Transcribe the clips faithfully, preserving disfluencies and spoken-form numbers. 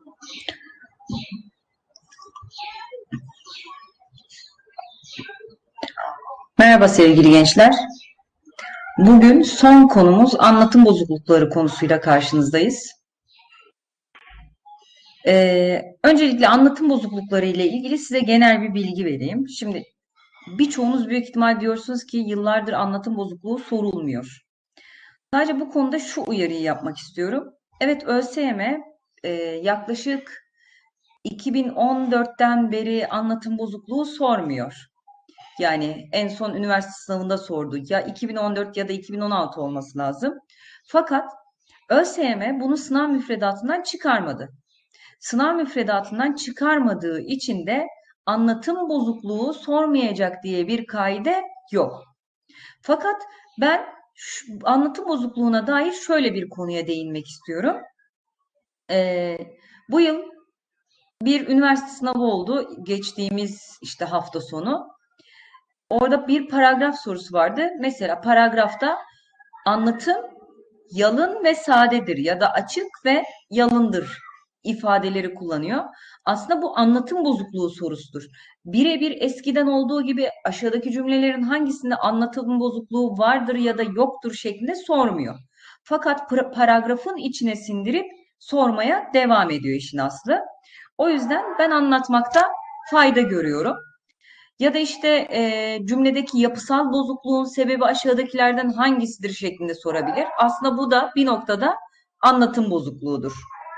Merhaba sevgili gençler. Bugün son konumuz anlatım bozuklukları konusuyla karşınızdayız. Ee, öncelikle anlatım bozuklukları ile ilgili size genel bir bilgi vereyim. Şimdi birçoğunuz büyük ihtimal diyorsunuz ki yıllardır anlatım bozukluğu sorulmuyor. Sadece bu konuda şu uyarıyı yapmak istiyorum. Evet, ÖSYM e, yaklaşık iki bin on dörtten beri anlatım bozukluğu sormuyor. Yani en son üniversite sınavında sordu. Ya iki bin on dört ya da iki bin on altı olması lazım. Fakat ÖSYM bunu sınav müfredatından çıkarmadı. Sınav müfredatından çıkarmadığı için de anlatım bozukluğu sormayacak diye bir kaide yok. Fakat ben şu, anlatım bozukluğuna dair şöyle bir konuya değinmek istiyorum. Ee, bu yıl bir üniversite sınavı oldu. Geçtiğimiz işte hafta sonu. Orada bir paragraf sorusu vardı. Mesela paragrafta anlatım yalın ve sadedir ya da açık ve yalındır ifadeleri kullanıyor. Aslında bu anlatım bozukluğu sorusudur. Birebir eskiden olduğu gibi aşağıdaki cümlelerin hangisinde anlatım bozukluğu vardır ya da yoktur şeklinde sormuyor. Fakat paragrafın içine sindirip sormaya devam ediyor işin aslı. O yüzden ben anlatmakta fayda görüyorum. Ya da işte e, cümledeki yapısal bozukluğun sebebi aşağıdakilerden hangisidir şeklinde sorabilir. Aslında bu da bir noktada anlatım bozukluğudur.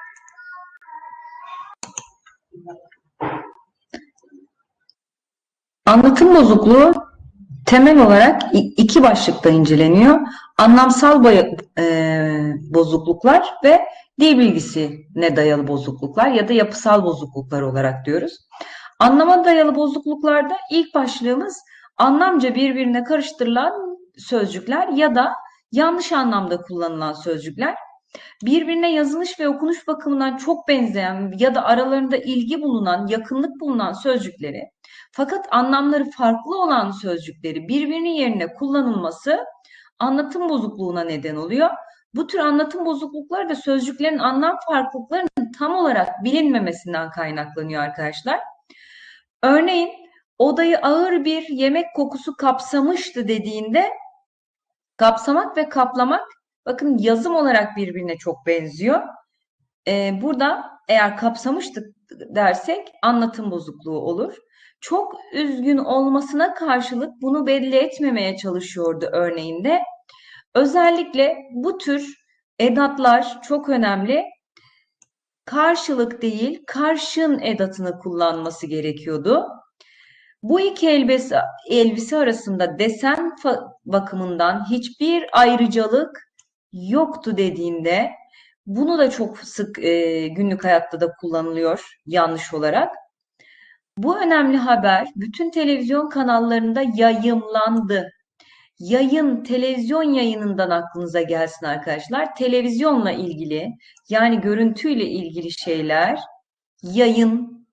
Anlatım bozukluğu temel olarak iki başlıkta inceleniyor. Anlamsal e, bozukluklar ve dil bilgisine dayalı bozukluklar ya da yapısal bozukluklar olarak diyoruz. Anlama dayalı bozukluklarda ilk başlığımız anlamca birbirine karıştırılan sözcükler ya da yanlış anlamda kullanılan sözcükler. Birbirine yazılış ve okunuş bakımından çok benzeyen ya da aralarında ilgi bulunan, yakınlık bulunan sözcükleri fakat anlamları farklı olan sözcükleri birbirinin yerine kullanılması anlatım bozukluğuna neden oluyor. Bu tür anlatım bozuklukları da sözcüklerin anlam farklılıklarının tam olarak bilinmemesinden kaynaklanıyor arkadaşlar. Örneğin odayı ağır bir yemek kokusu kapsamıştı dediğinde kapsamak ve kaplamak bakın yazım olarak birbirine çok benziyor. Ee, burada eğer kapsamıştık dersek anlatım bozukluğu olur. Çok üzgün olmasına karşılık bunu belli etmemeye çalışıyordu örneğinde. Özellikle bu tür edatlar çok önemli. Karşılık değil, karşın edatını kullanması gerekiyordu. Bu iki elbise, elbise arasında desen bakımından hiçbir ayrıcalık yoktu dediğinde bunu da çok sık e, günlük hayatta da kullanılıyor yanlış olarak. Bu önemli haber bütün televizyon kanallarında yayımlandı. Yayın, televizyon yayınından aklınıza gelsin arkadaşlar. Televizyonla ilgili yani görüntüyle ilgili şeyler yayın,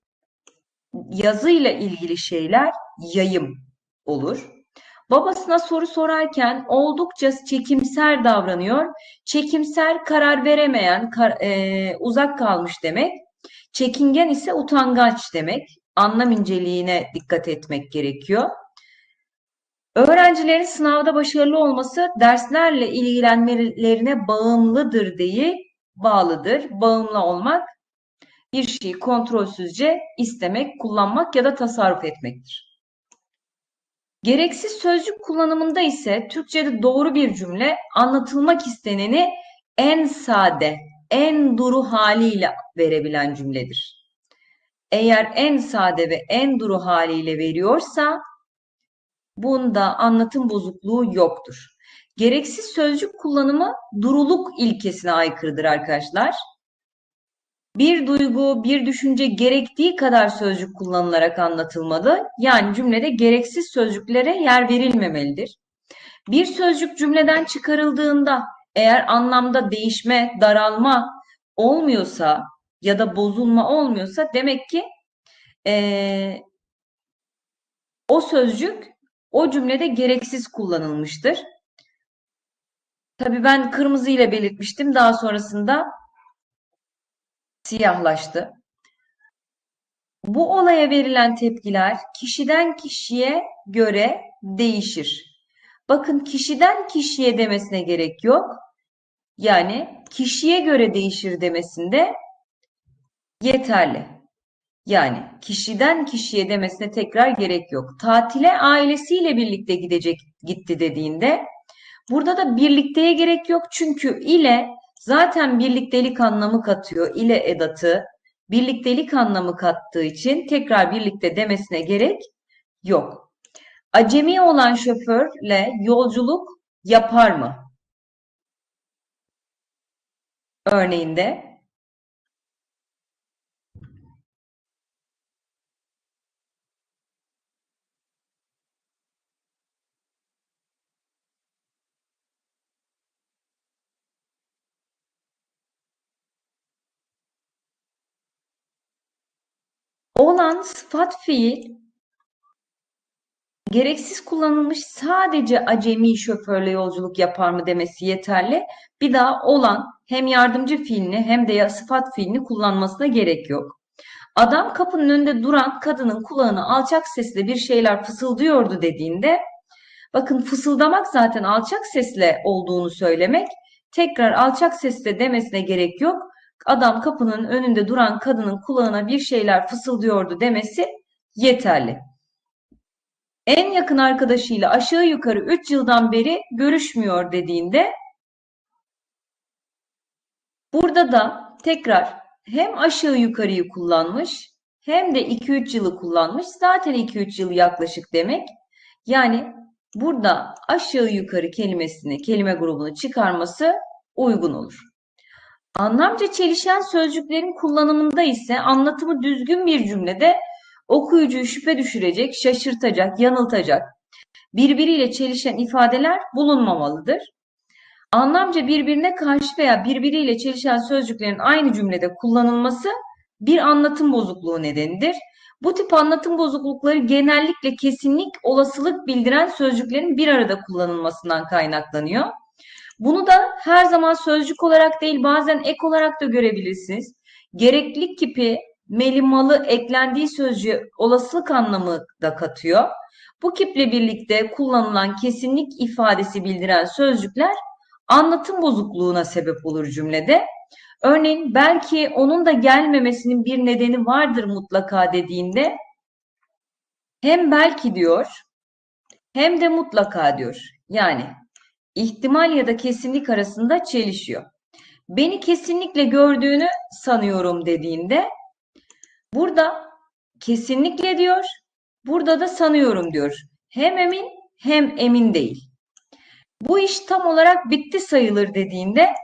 yazıyla ilgili şeyler yayım olur. Babasına soru sorarken oldukça çekimser davranıyor. Çekimser karar veremeyen, kar, e, uzak kalmış demek. Çekingen ise utangaç demek. Anlam inceliğine dikkat etmek gerekiyor. Öğrencilerin sınavda başarılı olması derslerle ilgilenmelerine bağımlıdır değil, bağlıdır. Bağımlı olmak bir şeyi kontrolsüzce istemek, kullanmak ya da tasarruf etmektir. Gereksiz sözcük kullanımında ise Türkçe'de doğru bir cümle anlatılmak isteneni en sade, en duru haliyle verebilen cümledir. Eğer en sade ve en duru haliyle veriyorsa bunda anlatım bozukluğu yoktur. Gereksiz sözcük kullanımı duruluk ilkesine aykırıdır arkadaşlar. Bir duygu, bir düşünce gerektiği kadar sözcük kullanılarak anlatılmalı. Yani cümlede gereksiz sözcüklere yer verilmemelidir. Bir sözcük cümleden çıkarıldığında eğer anlamda değişme, daralma olmuyorsa ya da bozulma olmuyorsa demek ki ee, o sözcük o cümlede gereksiz kullanılmıştır. Tabii ben kırmızı ile belirtmiştim. Daha sonrasında siyahlaştı. Bu olaya verilen tepkiler kişiden kişiye göre değişir. Bakın kişiden kişiye demesine gerek yok. Yani kişiye göre değişir demesinde yeterli. Yani kişiden kişiye demesine tekrar gerek yok. Tatile ailesiyle birlikte gidecek gitti dediğinde burada da birlikteye gerek yok. Çünkü ile zaten birliktelik anlamı katıyor. İle edatı birliktelik anlamı kattığı için tekrar birlikte demesine gerek yok. Acemi olan şoförle yolculuk yapar mı? Örneğinde olan sıfat fiil gereksiz kullanılmış sadece acemi şoförle yolculuk yapar mı demesi yeterli. Bir daha olan hem yardımcı fiilini hem de sıfat fiilini kullanmasına gerek yok. Adam kapının önünde duran kadının kulağına alçak sesle bir şeyler fısıldıyordu dediğinde bakın fısıldamak zaten alçak sesle olduğunu söylemek. Tekrar alçak sesle demesine gerek yok. Adam kapının önünde duran kadının kulağına bir şeyler fısıldıyordu demesi yeterli. En yakın arkadaşıyla aşağı yukarı üç yıldan beri görüşmüyor dediğinde burada da tekrar hem aşağı yukarıyı kullanmış hem de iki üç yılı kullanmış. Zaten iki üç yıl yaklaşık demek. Yani burada aşağı yukarı kelimesini, kelime grubunu çıkarması uygun olur. Anlamca çelişen sözcüklerin kullanımında ise anlatımı düzgün bir cümlede okuyucuyu şüphe düşürecek, şaşırtacak, yanıltacak, birbiriyle çelişen ifadeler bulunmamalıdır. Anlamca birbirine karşı veya birbiriyle çelişen sözcüklerin aynı cümlede kullanılması bir anlatım bozukluğu nedenidir. Bu tip anlatım bozuklukları genellikle kesinlik, olasılık bildiren sözcüklerin bir arada kullanılmasından kaynaklanıyor. Bunu da her zaman sözcük olarak değil bazen ek olarak da görebilirsiniz. Gereklilik kipi, melimalı eklendiği sözcüğe olasılık anlamı da katıyor. Bu kiple birlikte kullanılan kesinlik ifadesi bildiren sözcükler anlatım bozukluğuna sebep olur cümlede. Örneğin belki onun da gelmemesinin bir nedeni vardır mutlaka dediğinde hem belki diyor hem de mutlaka diyor. Yani ihtimal ya da kesinlik arasında çelişiyor. Beni kesinlikle gördüğünü sanıyorum dediğinde burada kesinlikle diyor, burada da sanıyorum diyor. Hem emin hem emin değil. Bu iş tam olarak bitti sayılır dediğinde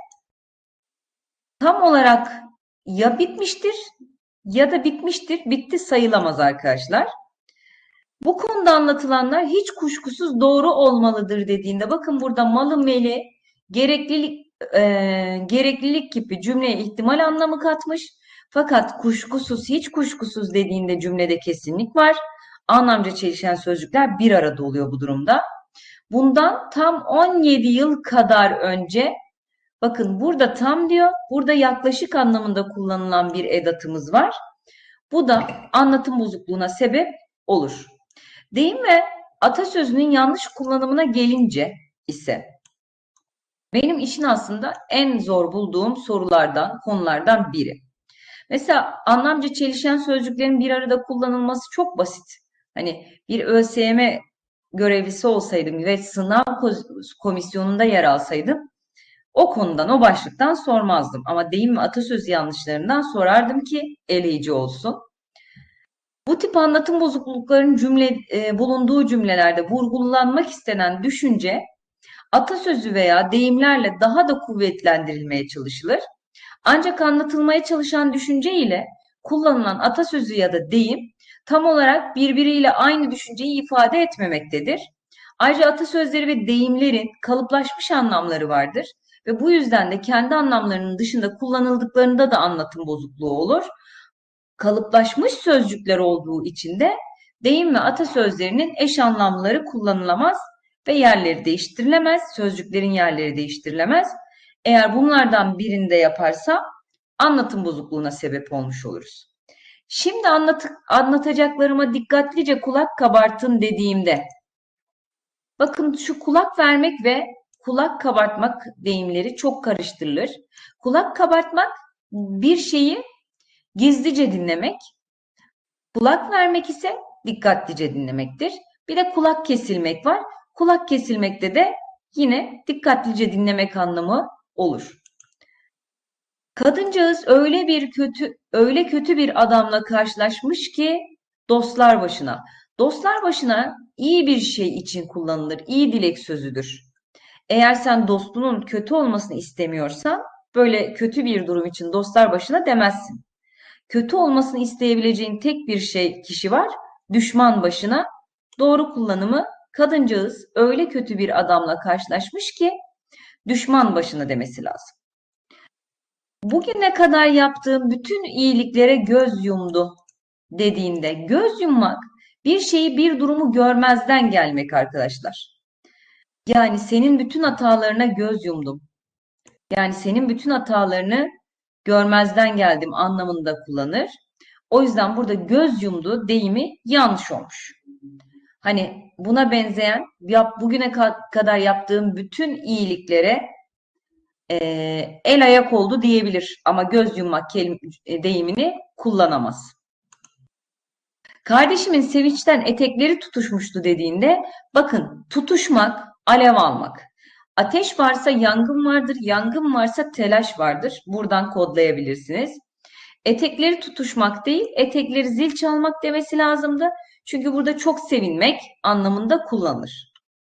tam olarak ya bitmiştir ya da bitmiştir, bitti sayılamaz arkadaşlar. Bu konuda anlatılanlar hiç kuşkusuz doğru olmalıdır dediğinde bakın burada malı meli gereklilik e, gereklilik gibi cümleye ihtimal anlamı katmış. Fakat kuşkusuz hiç kuşkusuz dediğinde cümlede kesinlik var. Anlamca çelişen sözcükler bir arada oluyor bu durumda. Bundan tam on yedi yıl kadar önce bakın burada tam diyor, burada yaklaşık anlamında kullanılan bir edatımız var. Bu da anlatım bozukluğuna sebep olur. Deyim ve atasözünün yanlış kullanımına gelince ise benim işin aslında en zor bulduğum sorulardan, konulardan biri. Mesela anlamca çelişen sözcüklerin bir arada kullanılması çok basit. Hani bir ÖSYM görevlisi olsaydım ve sınav komisyonunda yer alsaydım o konudan, o başlıktan sormazdım. Ama deyim ve atasözü yanlışlarından sorardım ki eleyici olsun. Bu tip anlatım bozukluklarının cümle, e, bulunduğu cümlelerde vurgulanmak istenen düşünce atasözü veya deyimlerle daha da kuvvetlendirilmeye çalışılır. Ancak anlatılmaya çalışan düşünce ile kullanılan atasözü ya da deyim tam olarak birbiriyle aynı düşünceyi ifade etmemektedir. Ayrıca atasözleri ve deyimlerin kalıplaşmış anlamları vardır ve bu yüzden de kendi anlamlarının dışında kullanıldıklarında da anlatım bozukluğu olur. Kalıplaşmış sözcükler olduğu için de deyim ve atasözlerinin eş anlamları kullanılamaz ve yerleri değiştirilemez, sözcüklerin yerleri değiştirilemez. Eğer bunlardan birinde yaparsa anlatım bozukluğuna sebep olmuş oluruz. Şimdi anlat anlatacaklarıma dikkatlice kulak kabartın dediğimde, bakın şu kulak vermek ve kulak kabartmak deyimleri çok karıştırılır. Kulak kabartmak bir şeyi gizlice dinlemek, kulak vermek ise dikkatlice dinlemektir. Bir de kulak kesilmek var. Kulak kesilmekte de yine dikkatlice dinlemek anlamı olur. Kadıncağız öyle bir kötü, öyle kötü bir adamla karşılaşmış ki dostlar başına. Dostlar başına iyi bir şey için kullanılır, iyi dilek sözüdür. Eğer sen dostunun kötü olmasını istemiyorsan, böyle kötü bir durum için dostlar başına demezsin. Kötü olmasını isteyebileceğin tek bir şey kişi var, düşman başına. Doğru kullanımı kadıncağız öyle kötü bir adamla karşılaşmış ki düşman başına demesi lazım. Bugüne kadar yaptığım bütün iyiliklere göz yumdu dediğinde, göz yummak bir şeyi, bir durumu görmezden gelmek arkadaşlar. Yani senin bütün hatalarına göz yumdum. Yani senin bütün hatalarını görmezden geldim anlamında kullanır. O yüzden burada göz yumdu deyimi yanlış olmuş. Hani buna benzeyen, yap, bugüne kadar yaptığım bütün iyiliklere e, el ayak oldu diyebilir. Ama göz yummak kelim, deyimini kullanamaz. Kardeşimin sevinçten etekleri tutuşmuştu dediğinde, bakın tutuşmak, alev almak. Ateş varsa yangın vardır, yangın varsa telaş vardır. Buradan kodlayabilirsiniz. Etekleri tutuşmak değil, etekleri zil çalmak demesi lazımdı. Çünkü burada çok sevinmek anlamında kullanılır.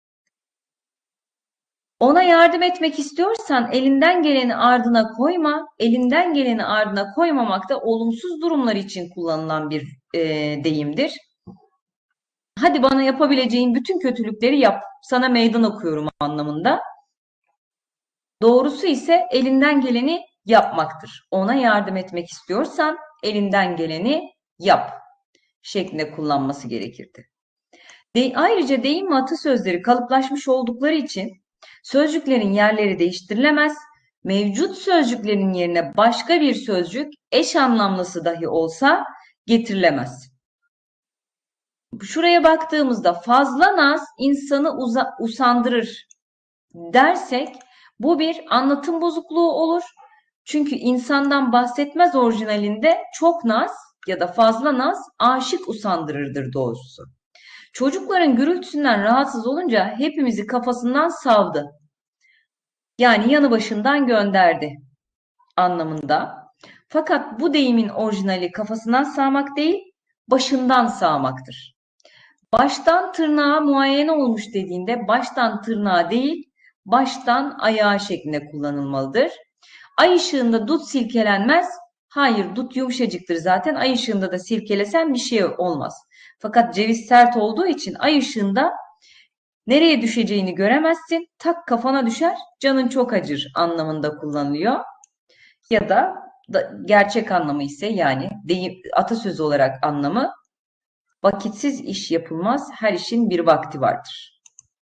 Ona yardım etmek istiyorsan elinden geleni ardına koyma. Elinden geleni ardına koymamak da olumsuz durumlar için kullanılan bir e, deyimdir. Hadi bana yapabileceğin bütün kötülükleri yap. Sana meydan okuyorum anlamında. Doğrusu ise elinden geleni yapmaktır. Ona yardım etmek istiyorsan elinden geleni yap şeklinde kullanması gerekirdi. De, ayrıca deyim ve atasözleri kalıplaşmış oldukları için sözcüklerin yerleri değiştirilemez. Mevcut sözcüklerin yerine başka bir sözcük eş anlamlısı dahi olsa getirilemez. Şuraya baktığımızda fazla naz insanı usandırır dersek bu bir anlatım bozukluğu olur. Çünkü insandan bahsetmez orijinalinde çok naz ya da fazla naz aşık usandırırdır doğrusu. Çocukların gürültüsünden rahatsız olunca hepimizi kafasından savdı. Yani yanı başından gönderdi anlamında. Fakat bu deyimin orijinali kafasından sağmak değil, başından sağmaktır. Baştan tırnağa muayene olmuş dediğinde baştan tırnağa değil, baştan ayağa şeklinde kullanılmalıdır. Ay ışığında dut silkelenmez. Hayır, dut yumuşacıktır zaten. Ay ışığında da silkelesen bir şey olmaz. Fakat ceviz sert olduğu için ay ışığında nereye düşeceğini göremezsin. Tak kafana düşer, canın çok acır anlamında kullanılıyor. Ya da, da gerçek anlamı ise yani deyim, atasözü olarak anlamı vakitsiz iş yapılmaz, her işin bir vakti vardır.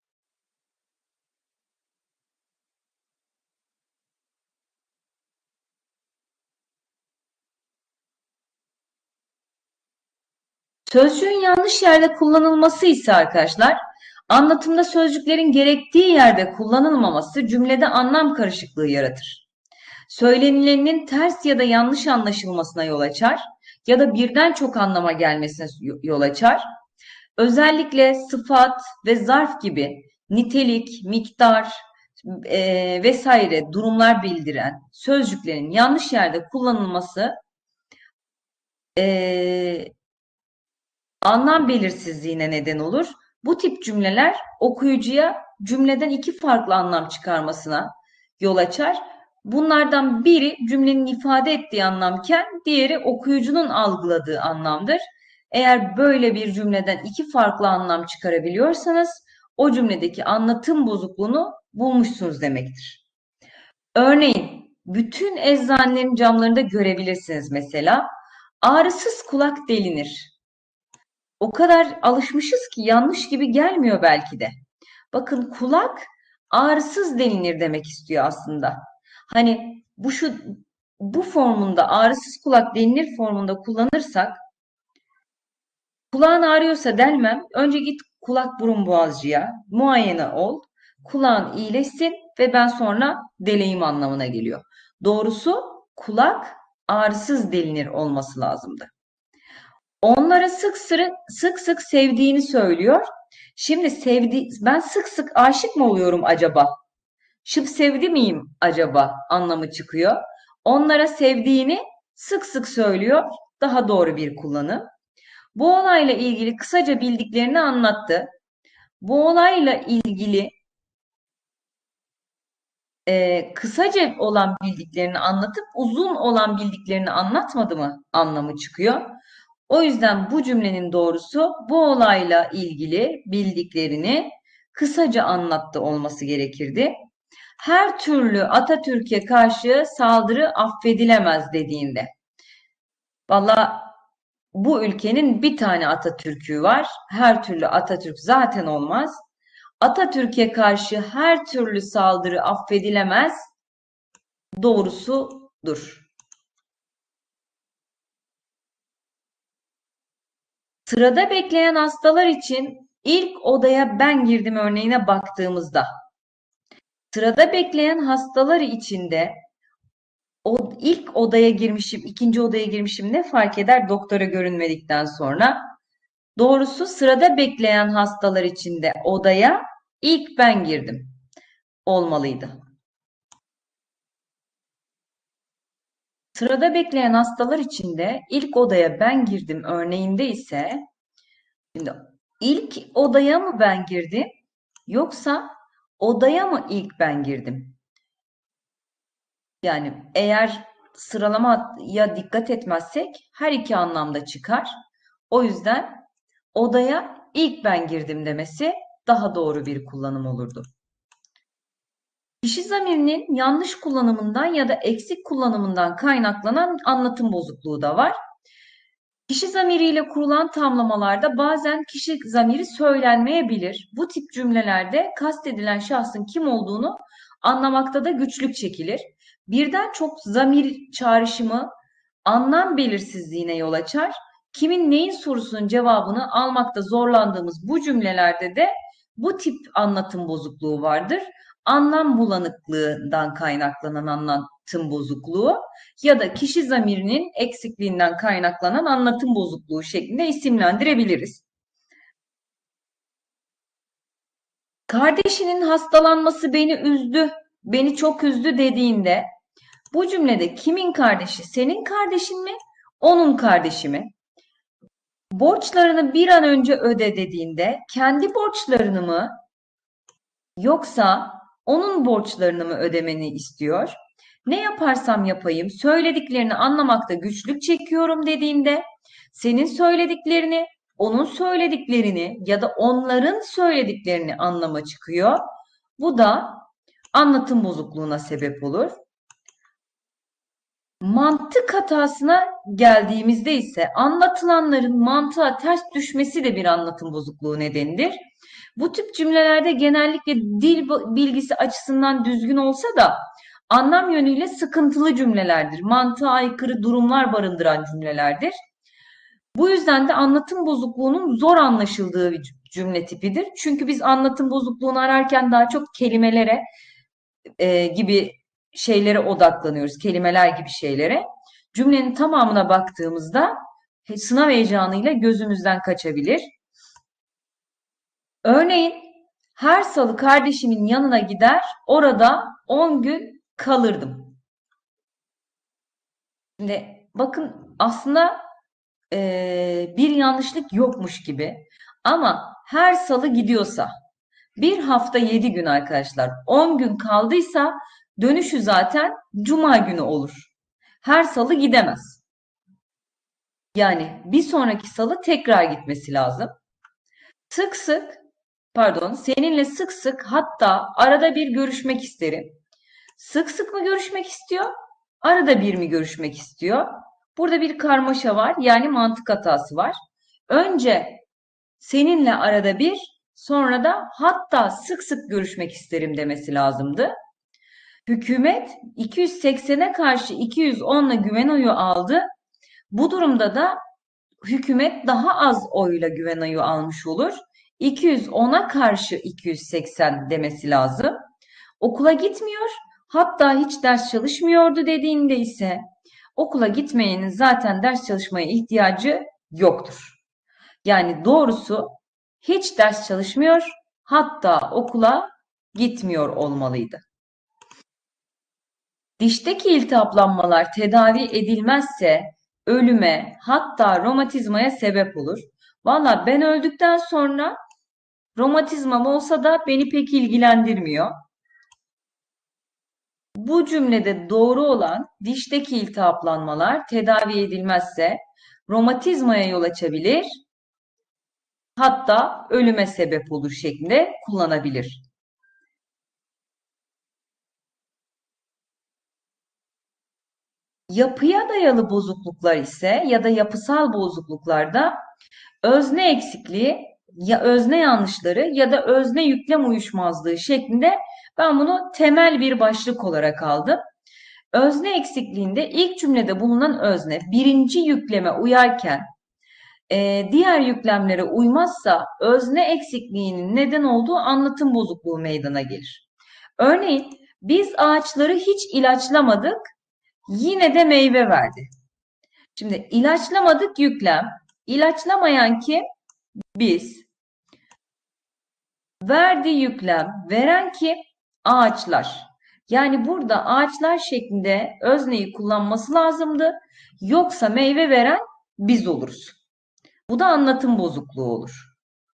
Sözcüğün yanlış yerde kullanılması ise arkadaşlar, anlatımda sözcüklerin gerektiği yerde kullanılmaması cümlede anlam karışıklığı yaratır. Söylenilenin ters ya da yanlış anlaşılmasına yol açar ya da birden çok anlama gelmesine yol açar. Özellikle sıfat ve zarf gibi nitelik, miktar e, vesaire durumlar bildiren sözcüklerin yanlış yerde kullanılması e, anlam belirsizliğine neden olur. Bu tip cümleler okuyucuya cümleden iki farklı anlam çıkarmasına yol açar. Bunlardan biri cümlenin ifade ettiği anlamken diğeri okuyucunun algıladığı anlamdır. Eğer böyle bir cümleden iki farklı anlam çıkarabiliyorsanız o cümledeki anlatım bozukluğunu bulmuşsunuz demektir. Örneğin bütün eczanelerin camlarında görebilirsiniz mesela. Ağrısız kulak delinir. O kadar alışmışız ki yanlış gibi gelmiyor belki de. Bakın kulak ağrısız delinir demek istiyor aslında. Hani bu şu bu formunda ağrısız kulak denilir formunda kullanırsak kulağın ağrıyorsa delmem. Önce git kulak burun boğazcıya muayene ol. Kulağın iyileşsin ve ben sonra deleyim anlamına geliyor. Doğrusu kulak ağrısız delinir olması lazımdı. Onlara sık sık sık sık sevdiğini söylüyor. Şimdi sevdi ben sık sık aşık mı oluyorum acaba? Şıp sevdi miyim acaba anlamı çıkıyor. Onlara sevdiğini sık sık söylüyor. Daha doğru bir kullanım. Bu olayla ilgili kısaca bildiklerini anlattı. Bu olayla ilgili e, kısaca olan bildiklerini anlatıp uzun olan bildiklerini anlatmadı mı anlamı çıkıyor. O yüzden bu cümlenin doğrusu bu olayla ilgili bildiklerini kısaca anlattı olması gerekirdi. Her türlü Atatürk'e karşı saldırı affedilemez dediğinde. Valla bu ülkenin bir tane Atatürk'ü var. Her türlü Atatürk zaten olmaz. Atatürk'e karşı her türlü saldırı affedilemez. Doğrusudur. Sırada bekleyen hastalar için ilk odaya ben girdim örneğine baktığımızda sırada bekleyen hastalar içinde o ilk odaya girmişim, ikinci odaya girmişim ne fark eder doktora görünmedikten sonra? Doğrusu sırada bekleyen hastalar içinde odaya ilk ben girdim olmalıydı. Sırada bekleyen hastalar içinde ilk odaya ben girdim örneğinde ise şimdi ilk odaya mı ben girdim yoksa odaya mı ilk ben girdim? Yani eğer sıralamaya dikkat etmezsek her iki anlamda çıkar. O yüzden odaya ilk ben girdim demesi daha doğru bir kullanım olurdu. Kişi zamirinin yanlış kullanımından ya da eksik kullanımından kaynaklanan anlatım bozukluğu da var. Kişi zamiriyle kurulan tamlamalarda bazen kişi zamiri söylenmeyebilir. Bu tip cümlelerde kastedilen şahsın kim olduğunu anlamakta da güçlük çekilir. Birden çok zamir çağrışımı anlam belirsizliğine yol açar. Kimin neyin sorusunun cevabını almakta zorlandığımız bu cümlelerde de bu tip anlatım bozukluğu vardır. Anlam bulanıklığından kaynaklanan anlatım bozukluğu ya da kişi zamirinin eksikliğinden kaynaklanan anlatım bozukluğu şeklinde isimlendirebiliriz. Kardeşinin hastalanması beni üzdü, beni çok üzdü dediğinde bu cümlede kimin kardeşi? Senin kardeşin mi? Onun kardeşi mi? Borçlarını bir an önce öde dediğinde kendi borçlarını mı yoksa onun borçlarını mı ödemeni istiyor? Ne yaparsam yapayım söylediklerini anlamakta güçlük çekiyorum dediğinde senin söylediklerini, onun söylediklerini ya da onların söylediklerini anlama çıkıyor. Bu da anlatım bozukluğuna sebep olur. Mantık hatasına geldiğimizde ise anlatılanların mantığa ters düşmesi de bir anlatım bozukluğu nedenidir. Bu tip cümlelerde genellikle dil bilgisi açısından düzgün olsa da anlam yönüyle sıkıntılı cümlelerdir. Mantığa aykırı durumlar barındıran cümlelerdir. Bu yüzden de anlatım bozukluğunun zor anlaşıldığı bir cümle tipidir. Çünkü biz anlatım bozukluğunu ararken daha çok kelimelere e, gibi şeylere odaklanıyoruz. Kelimeler gibi şeylere. Cümlenin tamamına baktığımızda sınav heyecanıyla gözümüzden kaçabilir. Örneğin her salı kardeşimin yanına gider, orada on gün kalırdım. Şimdi bakın aslında e, bir yanlışlık yokmuş gibi ama her salı gidiyorsa bir hafta yedi gün arkadaşlar on gün kaldıysa dönüşü zaten cuma günü olur. Her salı gidemez. Yani bir sonraki salı tekrar gitmesi lazım. Sık sık pardon seninle sık sık hatta arada bir görüşmek isterim. Sık sık mı görüşmek istiyor? Arada bir mi görüşmek istiyor? Burada bir karmaşa var yani mantık hatası var. Önce seninle arada bir sonra da hatta sık sık görüşmek isterim demesi lazımdı. Hükümet iki yüz seksene karşı iki yüz onla güven oyu aldı. Bu durumda da hükümet daha az oyla güven oyu almış olur. iki yüz ona karşı iki yüz seksen demesi lazım. Okula gitmiyor, hatta hiç ders çalışmıyordu dediğinde ise okula gitmeyenin zaten ders çalışmaya ihtiyacı yoktur. Yani doğrusu hiç ders çalışmıyor, hatta okula gitmiyor olmalıydı. Dişteki iltihaplanmalar tedavi edilmezse ölüme, hatta romatizmaya sebep olur. Valla ben öldükten sonra romatizmam olsa da beni pek ilgilendirmiyor. Bu cümlede doğru olan dişteki iltihaplanmalar tedavi edilmezse romatizmaya yol açabilir, hatta ölüme sebep olur şeklinde kullanabilir. Yapıya dayalı bozukluklar ise ya da yapısal bozukluklarda özne eksikliği, ya özne yanlışları ya da özne yüklem uyuşmazlığı şeklinde ben bunu temel bir başlık olarak aldım. Özne eksikliğinde ilk cümlede bulunan özne birinci yükleme uyarken e, diğer yüklemlere uymazsa özne eksikliğinin neden olduğu anlatım bozukluğu meydana gelir. Örneğin biz ağaçları hiç ilaçlamadık, yine de meyve verdi. Şimdi ilaçlamadık yüklem, ilaçlamayan kim? Biz. Verdi yüklem, veren kim? Ağaçlar. Yani burada ağaçlar şeklinde özneyi kullanması lazımdı. Yoksa meyve veren biz oluruz. Bu da anlatım bozukluğu olur.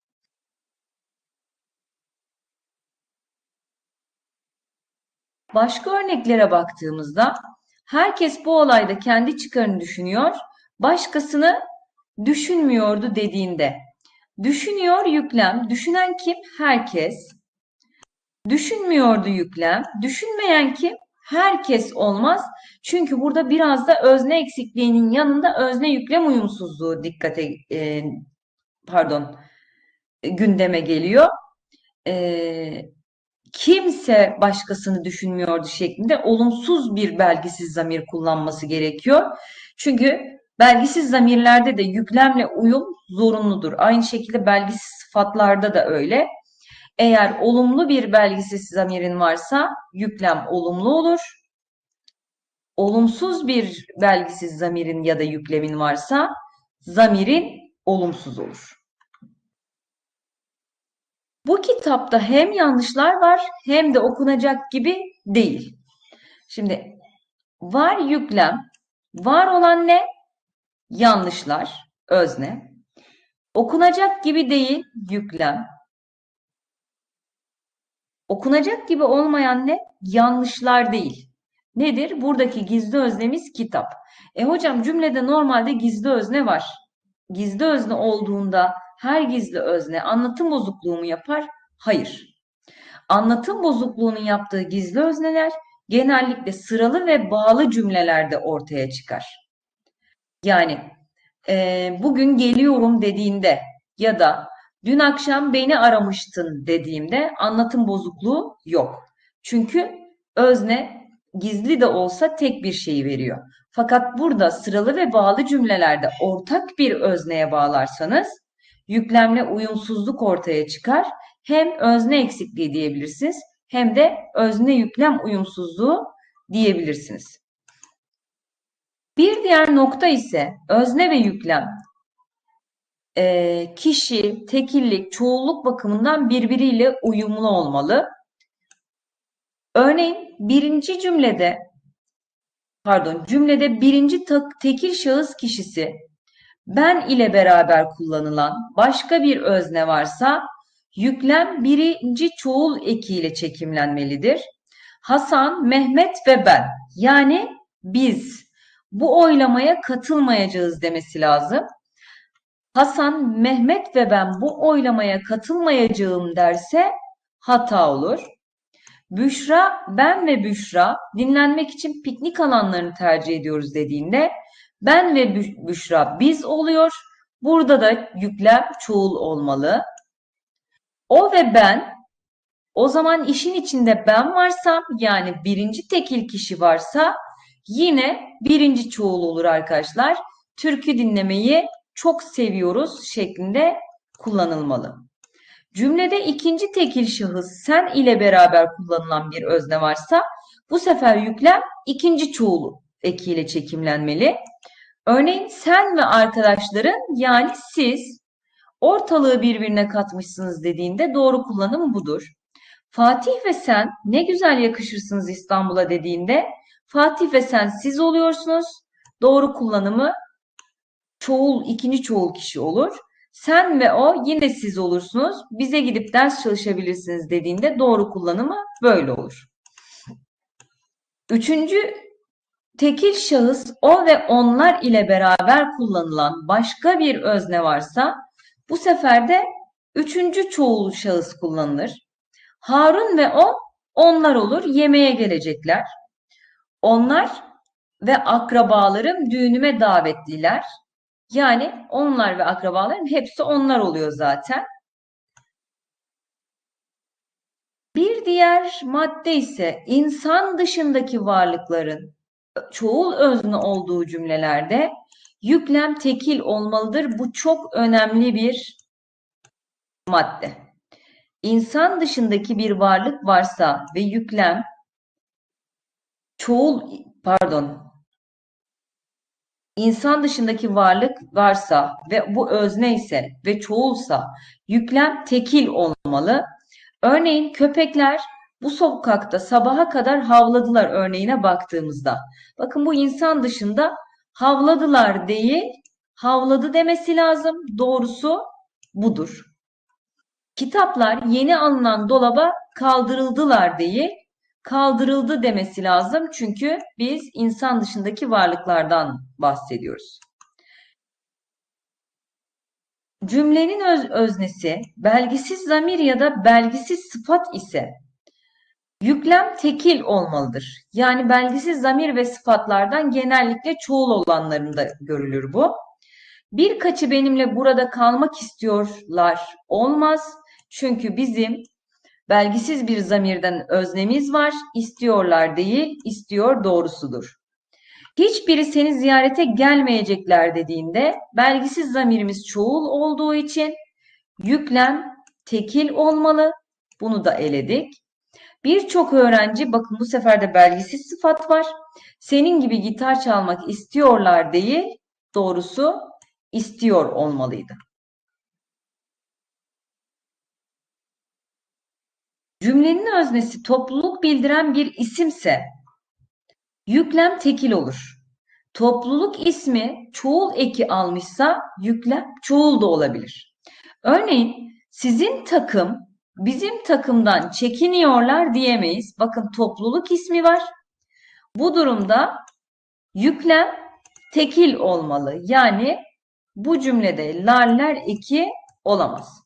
Başka örneklere baktığımızda herkes bu olayda kendi çıkarını düşünüyor, başkasını düşünmüyordu dediğinde. Düşünüyor yüklem, düşünen kim? Herkes. Düşünmüyordu yüklem, düşünmeyen kim? Herkes olmaz. Çünkü burada biraz da özne eksikliğinin yanında özne yüklem uyumsuzluğu dikkate e, pardon gündeme geliyor. E, kimse başkasını düşünmüyordu şeklinde olumsuz bir belgisiz zamir kullanması gerekiyor. Çünkü belgisiz zamirlerde de yüklemle uyum zorunludur. Aynı şekilde belgisiz sıfatlarda da öyle. Eğer olumlu bir belgisiz zamirin varsa yüklem olumlu olur. Olumsuz bir belgisiz zamirin ya da yüklemin varsa zamirin olumsuz olur. Bu kitapta hem yanlışlar var hem de okunacak gibi değil. Şimdi var yüklem, var olan ne? Yanlışlar, özne. Okunacak gibi değil, yüklem. Okunacak gibi olmayan ne? Yanlışlar değil. Nedir? Buradaki gizli öznemiz kitap. E hocam cümlede normalde gizli özne var. Gizli özne olduğunda her gizli özne anlatım bozukluğu mu yapar? Hayır. Anlatım bozukluğunun yaptığı gizli özneler genellikle sıralı ve bağlı cümlelerde ortaya çıkar. Yani e, bugün geliyorum dediğinde ya da dün akşam beni aramıştın dediğimde anlatım bozukluğu yok. Çünkü özne gizli de olsa tek bir şeyi veriyor. Fakat burada sıralı ve bağlı cümlelerde ortak bir özneye bağlarsanız yüklemle uyumsuzluk ortaya çıkar. Hem özne eksikliği diyebilirsiniz hem de özne yüklem uyumsuzluğu diyebilirsiniz. Bir diğer nokta ise özne ve yüklem e, kişi, tekillik, çoğulluk bakımından birbiriyle uyumlu olmalı. Örneğin birinci cümlede pardon cümlede birinci tekil şahıs kişisi ben ile beraber kullanılan başka bir özne varsa yüklem birinci çoğul ekiyle çekimlenmelidir. Hasan, Mehmet ve ben yani biz bu oylamaya katılmayacağız demesi lazım. Hasan, Mehmet ve ben bu oylamaya katılmayacağım derse hata olur. Büşra, ben ve Büşra dinlenmek için piknik alanlarını tercih ediyoruz dediğinde ben ve Büşra biz oluyor. Burada da yüklem çoğul olmalı. O ve ben O zaman işin içinde ben varsam, yani birinci tekil kişi varsa yine birinci çoğul olur arkadaşlar. Türkü dinlemeyi çok seviyoruz şeklinde kullanılmalı. Cümlede ikinci tekil şahıs sen ile beraber kullanılan bir özne varsa bu sefer yüklem ikinci çoğul ekiyle çekimlenmeli. Örneğin sen ve arkadaşların, yani siz ortalığı birbirine katmışsınız dediğinde doğru kullanım budur. Fatih ve sen ne güzel yakışırsınız İstanbul'a dediğinde Fatih ve sen siz oluyorsunuz. Doğru kullanımı çoğul, ikinci çoğul kişi olur. Sen ve o yine siz olursunuz. Bize gidip ders çalışabilirsiniz dediğinde doğru kullanımı böyle olur. Üçüncü tekil şahıs o ve onlar ile beraber kullanılan başka bir özne varsa bu sefer de üçüncü çoğul şahıs kullanılır. Harun ve o onlar olur, yemeğe gelecekler. Onlar ve akrabalarım düğünüme davetliler. Yani onlar ve akrabalarım hepsi onlar oluyor zaten. Bir diğer madde ise insan dışındaki varlıkların çoğul özne olduğu cümlelerde yüklem tekil olmalıdır. Bu çok önemli bir madde. İnsan dışındaki bir varlık varsa ve yüklem çoğul pardon İnsan dışındaki varlık varsa ve bu özne ise ve çoğulsa yüklem tekil olmalı. Örneğin köpekler bu sokakta sabaha kadar havladılar örneğine baktığımızda. Bakın bu insan dışında havladılar değil, havladı demesi lazım. Doğrusu budur. Kitaplar yeni alınan dolaba kaldırıldılar değil, kaldırıldı demesi lazım. Çünkü biz insan dışındaki varlıklardan bahsediyoruz. Cümlenin öz öznesi belgisiz zamir ya da belgisiz sıfat ise yüklem tekil olmalıdır. Yani belgisiz zamir ve sıfatlardan genellikle çoğul olanlarında görülür bu. Birkaçı benimle burada kalmak istiyorlar olmaz. Çünkü bizim belgisiz bir zamirden öznemiz var. İstiyorlar değil, istiyor doğrusudur. Hiçbiri seni ziyarete gelmeyecekler dediğinde belgisiz zamirimiz çoğul olduğu için yüklem tekil olmalı. Bunu da eledik. Birçok öğrenci, bakın bu sefer de belgisiz sıfat var. Senin gibi gitar çalmak istiyorlar değil, doğrusu istiyor olmalıydı. Cümlenin öznesi topluluk bildiren bir isimse yüklem tekil olur. Topluluk ismi çoğul eki almışsa yüklem çoğul da olabilir. Örneğin sizin takım bizim takımdan çekiniyorlar diyemeyiz. Bakın topluluk ismi var. Bu durumda yüklem tekil olmalı. Yani bu cümlede larler eki olamaz.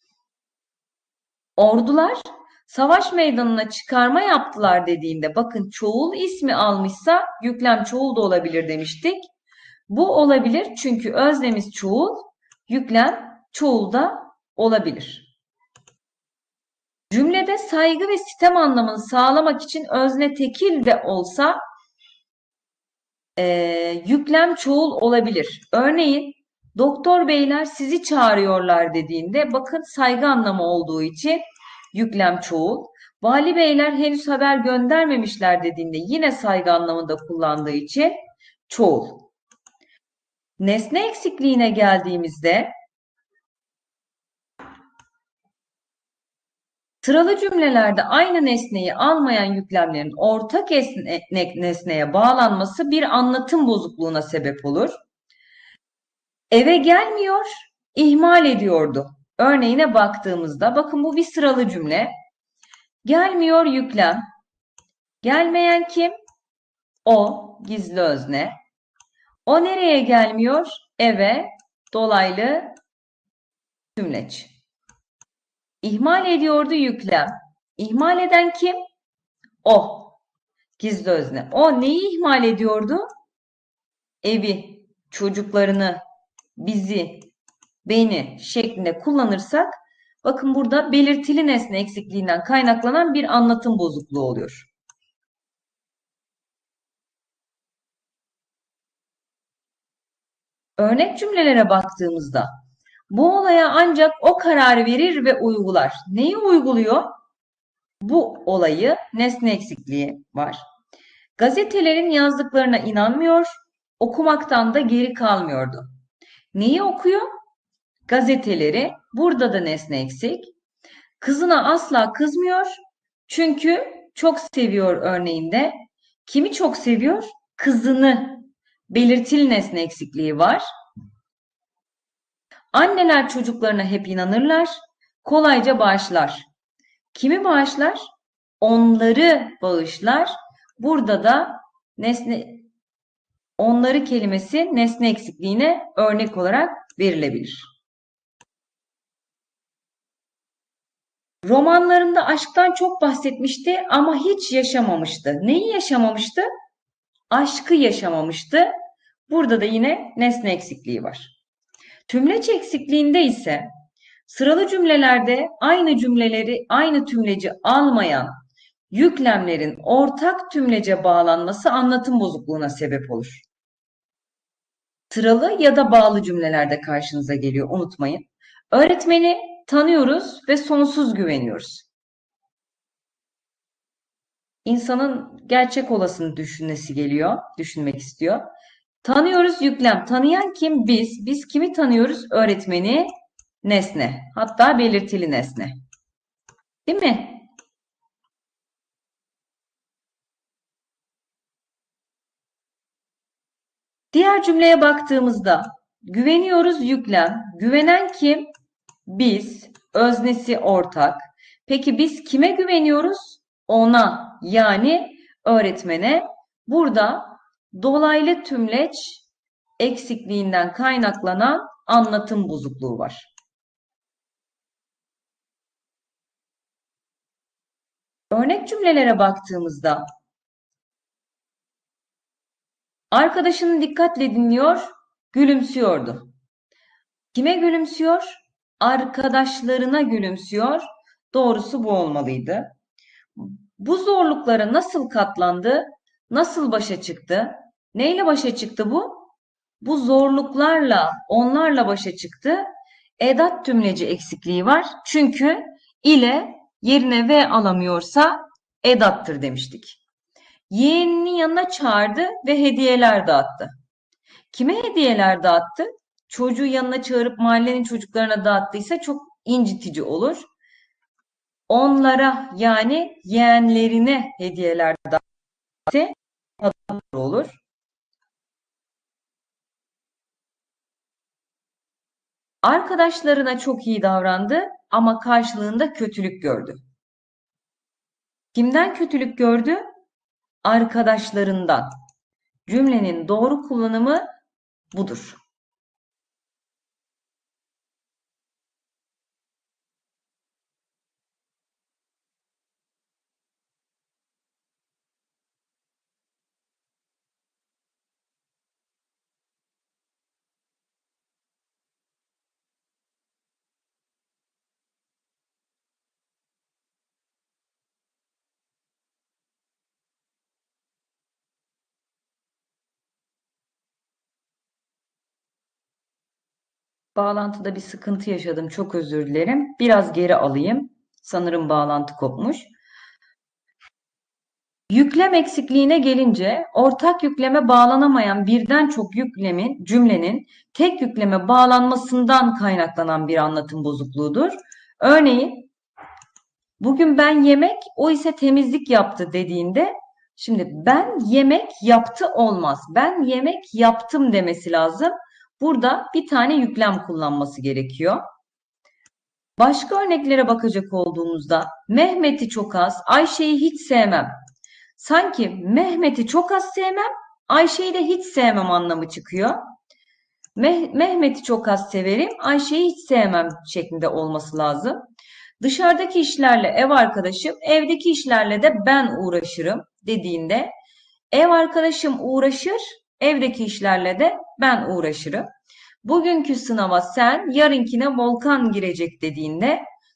Ordular savaş meydanına çıkarma yaptılar dediğinde bakın çoğul ismi almışsa yüklem çoğul da olabilir demiştik. Bu olabilir çünkü öznemiz çoğul, yüklem çoğul da olabilir. Cümlede saygı ve sitem anlamını sağlamak için özne tekil de olsa e, yüklem çoğul olabilir. Örneğin doktor beyler sizi çağırıyorlar dediğinde bakın saygı anlamı olduğu için yüklem çoğul. Vali beyler henüz haber göndermemişler dediğinde yine saygı anlamında kullandığı için çoğul. Nesne eksikliğine geldiğimizde sıralı cümlelerde aynı nesneyi almayan yüklemlerin ortak nesneye bağlanması bir anlatım bozukluğuna sebep olur. Eve gelmiyor, ihmal ediyordu. Örneğine baktığımızda bakın bu bir sıralı cümle. Gelmiyor yüklem. Gelmeyen kim? O, gizli özne. O nereye gelmiyor? Eve, dolaylı tümleç. İhmal ediyordu yüklem. İhmal eden kim? O, gizli özne. O neyi ihmal ediyordu? Evi, çocuklarını, bizi, beni şeklinde kullanırsak Bakın burada belirtili nesne eksikliğinden kaynaklanan bir anlatım bozukluğu oluyor. Örnek cümlelere baktığımızda bu olaya ancak o karar verir ve uygular. Neyi uyguluyor? Bu olayı, nesne eksikliği var. Gazetelerin yazdıklarına inanmıyor, okumaktan da geri kalmıyordu. Neyi okuyor? Gazeteleri. Burada da nesne eksik. Kızına asla kızmıyor. Çünkü çok seviyor örneğinde. Kimi çok seviyor? Kızını. Belirtili nesne eksikliği var. Anneler çocuklarına hep inanırlar. Kolayca bağışlar. Kimi bağışlar? Onları bağışlar. Burada da nesne onları kelimesi nesne eksikliğine örnek olarak verilebilir. Romanlarında aşktan çok bahsetmişti ama hiç yaşamamıştı. Neyi yaşamamıştı? Aşkı yaşamamıştı. Burada da yine nesne eksikliği var. Tümleç eksikliğinde ise sıralı cümlelerde aynı cümleleri aynı tümleci almayan yüklemlerin ortak tümlece bağlanması anlatım bozukluğuna sebep olur. Sıralı ya da bağlı cümlelerde karşınıza geliyor, unutmayın. Öğretmeni tanıyoruz ve sonsuz güveniyoruz. İnsanın gerçek olasını düşünmesi geliyor, düşünmek istiyor. Tanıyoruz yüklem. Tanıyan kim? Biz. Biz kimi tanıyoruz? Öğretmeni, nesne. Hatta belirtili nesne. Değil mi? Diğer cümleye baktığımızda güveniyoruz yüklem. Güvenen kim? Biz. Öznesi ortak. Peki biz kime güveniyoruz? Ona, yani öğretmene. Burada dolaylı tümleç eksikliğinden kaynaklanan anlatım bozukluğu var. Örnek cümlelere baktığımızda arkadaşını dikkatle dinliyor, gülümsüyordu. Kime gülümsüyor? Arkadaşlarına gülümsüyor. Doğrusu bu olmalıydı. Bu zorluklara nasıl katlandı? Nasıl başa çıktı? Neyle başa çıktı bu? Bu zorluklarla, onlarla başa çıktı. Edat tümleci eksikliği var. Çünkü ile yerine V alamıyorsa edattır demiştik. Yeğeninin yanına çağırdı ve hediyeler dağıttı. Kime hediyeler dağıttı? Çocuğu yanına çağırıp mahallenin çocuklarına dağıttıysa çok incitici olur. Onlara, yani yeğenlerine hediyeler dağıttı olur. Arkadaşlarına çok iyi davrandı ama karşılığında kötülük gördü. Kimden kötülük gördü? Arkadaşlarından. Cümlenin doğru kullanımı budur. Bağlantıda bir sıkıntı yaşadım. Çok özür dilerim. Biraz geri alayım. Sanırım bağlantı kopmuş. Yüklem eksikliğine gelince ortak yükleme bağlanamayan birden çok yüklemin, cümlenin tek yükleme bağlanmasından kaynaklanan bir anlatım bozukluğudur. Örneğin bugün ben yemek, o ise temizlik yaptı dediğinde şimdi ben yemek yaptı olmaz. Ben yemek yaptım demesi lazım. Burada bir tane yüklem kullanması gerekiyor. Başka örneklere bakacak olduğumuzda Mehmet'i çok az, Ayşe'yi hiç sevmem. Sanki Mehmet'i çok az sevmem, Ayşe'yi de hiç sevmem anlamı çıkıyor. Meh Mehmet'i çok az severim, Ayşe'yi hiç sevmem şeklinde olması lazım. Dışarıdaki işlerle ev arkadaşım, evdeki işlerle de ben uğraşırım dediğinde ev arkadaşım uğraşır, evdeki işlerle de ben uğraşırım. Bugünkü sınava sen, yarınkine Volkan girecek dediğinde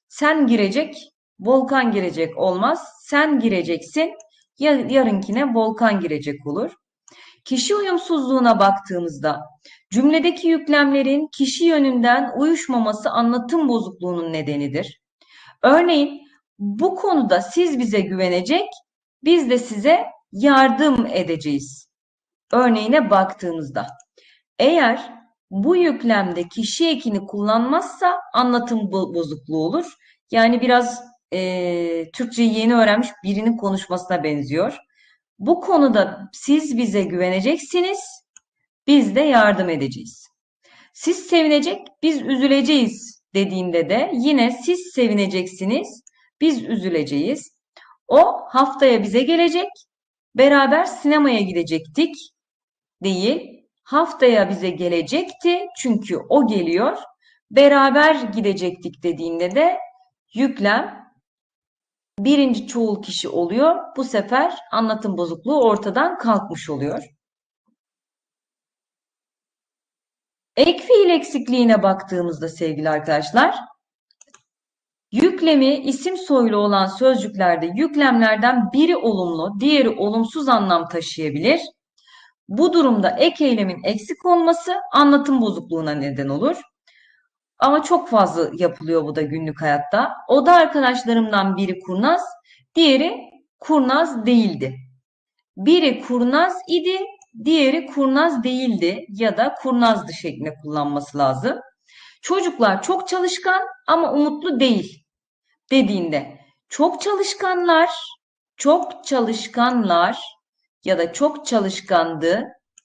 Sen girecek, Volkan girecek olmaz. Sen gireceksin, yarınkine Volkan girecek olur. Kişi uyumsuzluğuna baktığımızda cümledeki yüklemlerin kişi yönünden uyuşmaması anlatım bozukluğunun nedenidir. Örneğin bu konuda siz bize güvenecek, biz de size yardım edeceğiz. Örneğine baktığımızda eğer bu yüklemde kişi ekini kullanmazsa anlatım bozukluğu olur. Yani biraz e, Türkçeyi yeni öğrenmiş birinin konuşmasına benziyor. Bu konuda siz bize güveneceksiniz, biz de yardım edeceğiz. Siz sevinecek, biz üzüleceğiz dediğinde de yine siz sevineceksiniz, biz üzüleceğiz. O haftaya bize gelecek, beraber sinemaya gidecektik değil, haftaya bize gelecekti çünkü o geliyor, beraber gidecektik dediğinde de yüklem birinci çoğul kişi oluyor. Bu sefer anlatım bozukluğu ortadan kalkmış oluyor. Ek fiil eksikliğine baktığımızda sevgili arkadaşlar, yüklemi isim soylu olan sözcüklerde yüklemlerden biri olumlu, diğeri olumsuz anlam taşıyabilir. Bu durumda ek eylemin eksik olması anlatım bozukluğuna neden olur. Ama çok fazla yapılıyor bu da günlük hayatta. O da arkadaşlarımdan biri kurnaz, diğeri kurnaz değildi. Biri kurnaz idi, diğeri kurnaz değildi ya da kurnazdı şeklinde kullanması lazım. Çocuklar çok çalışkan ama umutlu değil dediğinde çok çalışkanlar, çok çalışkanlar ya da çok çalışkandı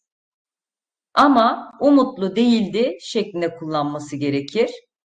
ama umutlu değildi şeklinde kullanması gerekir.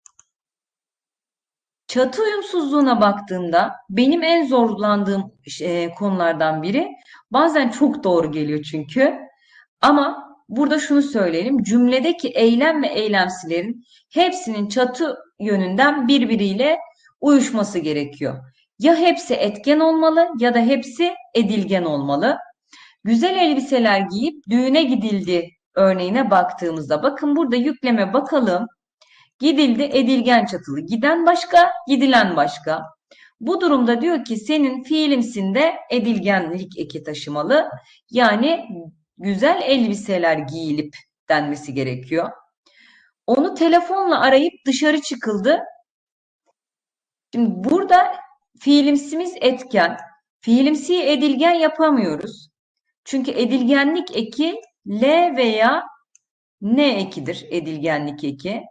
Çatı uyumsuzluğuna baktığımda benim en zorlandığım e, konulardan biri, bazen çok doğru geliyor çünkü, ama burada şunu söyleyelim, cümledeki eylem ve eylemsilerin hepsinin çatı yönünden birbiriyle uyuşması gerekiyor. Ya hepsi etken olmalı ya da hepsi edilgen olmalı. Güzel elbiseler giyip düğüne gidildi örneğine baktığımızda, bakın burada yükleme bakalım. Gidildi edilgen çatılı. Giden başka, gidilen başka. Bu durumda diyor ki senin fiilimsinde edilgenlik eki taşımalı. Yani güzel elbiseler giyilip denmesi gerekiyor. Onu telefonla arayıp dışarı çıkıldı. Şimdi burada fiilimsimiz etken. Fiilimsiyi edilgen yapamıyoruz. Çünkü edilgenlik eki L veya N ekidir, edilgenlik eki.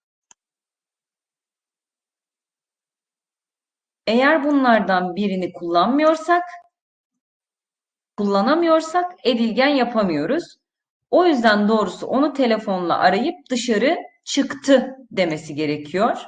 Eğer bunlardan birini kullanmıyorsak, kullanamıyorsak edilgen yapamıyoruz. O yüzden doğrusu onu telefonla arayıp dışarı çıktı demesi gerekiyor.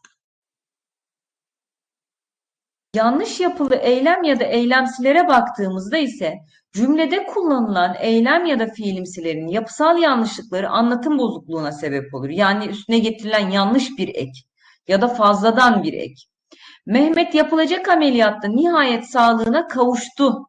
Yanlış yapılı eylem ya da eylemsilere baktığımızda ise cümlede kullanılan eylem ya da fiilimsilerin yapısal yanlışlıkları anlatım bozukluğuna sebep olur. Yani üstüne getirilen yanlış bir ek ya da fazladan bir ek. Mehmet yapılacak ameliyatta nihayet sağlığına kavuştu.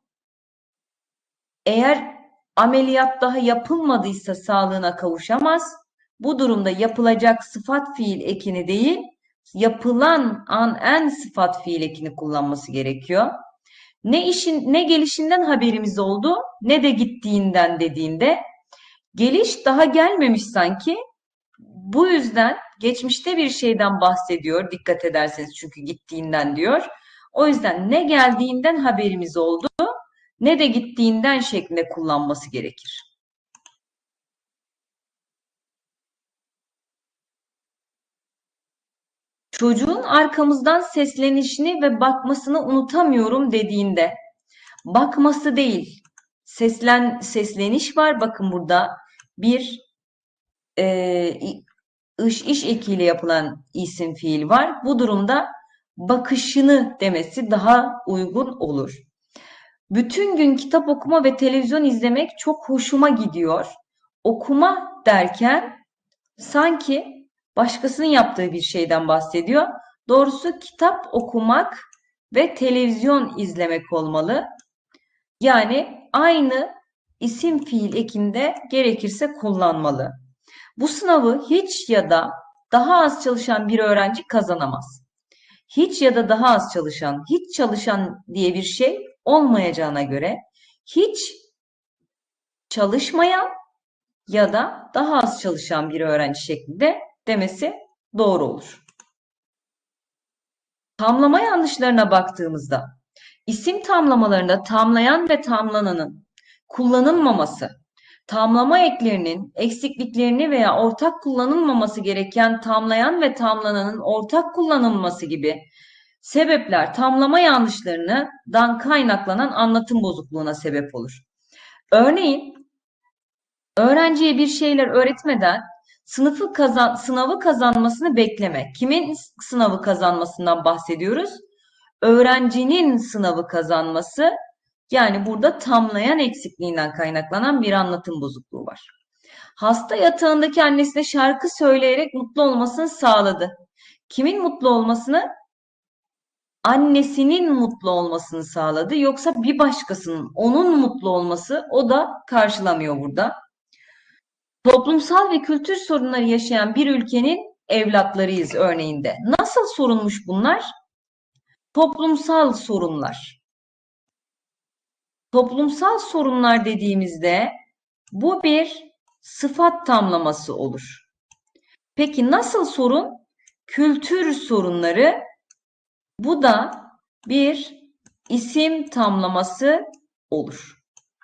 Eğer ameliyat daha yapılmadıysa sağlığına kavuşamaz. Bu durumda yapılacak sıfat fiil ekini değil, yapılan an en sıfat fiil ekini kullanması gerekiyor. Ne işin ne gelişinden haberimiz oldu, ne de gittiğinden dediğinde geliş daha gelmemiş sanki. Bu yüzden geçmişte bir şeyden bahsediyor. Dikkat ederseniz çünkü gittiğinden diyor. O yüzden ne geldiğinden haberimiz oldu, ne de gittiğinden şeklinde kullanması gerekir. Çocuğun arkamızdan seslenişini ve bakmasını unutamıyorum dediğinde bakması değil, seslen sesleniş var. Bakın burada bir e, iş iş ekiyle yapılan isim fiil var. Bu durumda bakışını demesi daha uygun olur. Bütün gün kitap okuma ve televizyon izlemek çok hoşuma gidiyor. Okuma derken sanki başkasının yaptığı bir şeyden bahsediyor. Doğrusu kitap okumak ve televizyon izlemek olmalı. Yani aynı isim fiil ekinde gerekirse kullanmalı. Bu sınavı hiç ya da daha az çalışan bir öğrenci kazanamaz. hiç ya da daha az çalışan, hiç çalışan diye bir şey olmayacağına göre hiç çalışmayan ya da daha az çalışan bir öğrenci şeklinde demesi doğru olur. Tamlama yanlışlarına baktığımızda isim tamlamalarında tamlayan ve tamlananın kullanılmaması, tamlama eklerinin eksikliklerini veya ortak kullanılmaması gereken tamlayan ve tamlananın ortak kullanılması gibi sebepler tamlama yanlışlarından kaynaklanan anlatım bozukluğuna sebep olur. Örneğin öğrenciye bir şeyler öğretmeden sınıfı kazan, sınavı kazanmasını bekleme. Kimin sınavı kazanmasından bahsediyoruz? Öğrencinin sınavı kazanması, yani burada tamlayan eksikliğinden kaynaklanan bir anlatım bozukluğu var. Hasta yatağındaki annesine şarkı söyleyerek mutlu olmasını sağladı. Kimin mutlu olmasını? Annesinin mutlu olmasını sağladı. Yoksa bir başkasının, onun mutlu olması, o da karşılamıyor burada. Toplumsal ve kültür sorunları yaşayan bir ülkenin evlatlarıyız örneğinde. Nasıl sorunmuş bunlar? Toplumsal sorunlar. Toplumsal sorunlar dediğimizde bu bir sıfat tamlaması olur. Peki nasıl sorun? Kültür sorunları. Bu da bir isim tamlaması olur.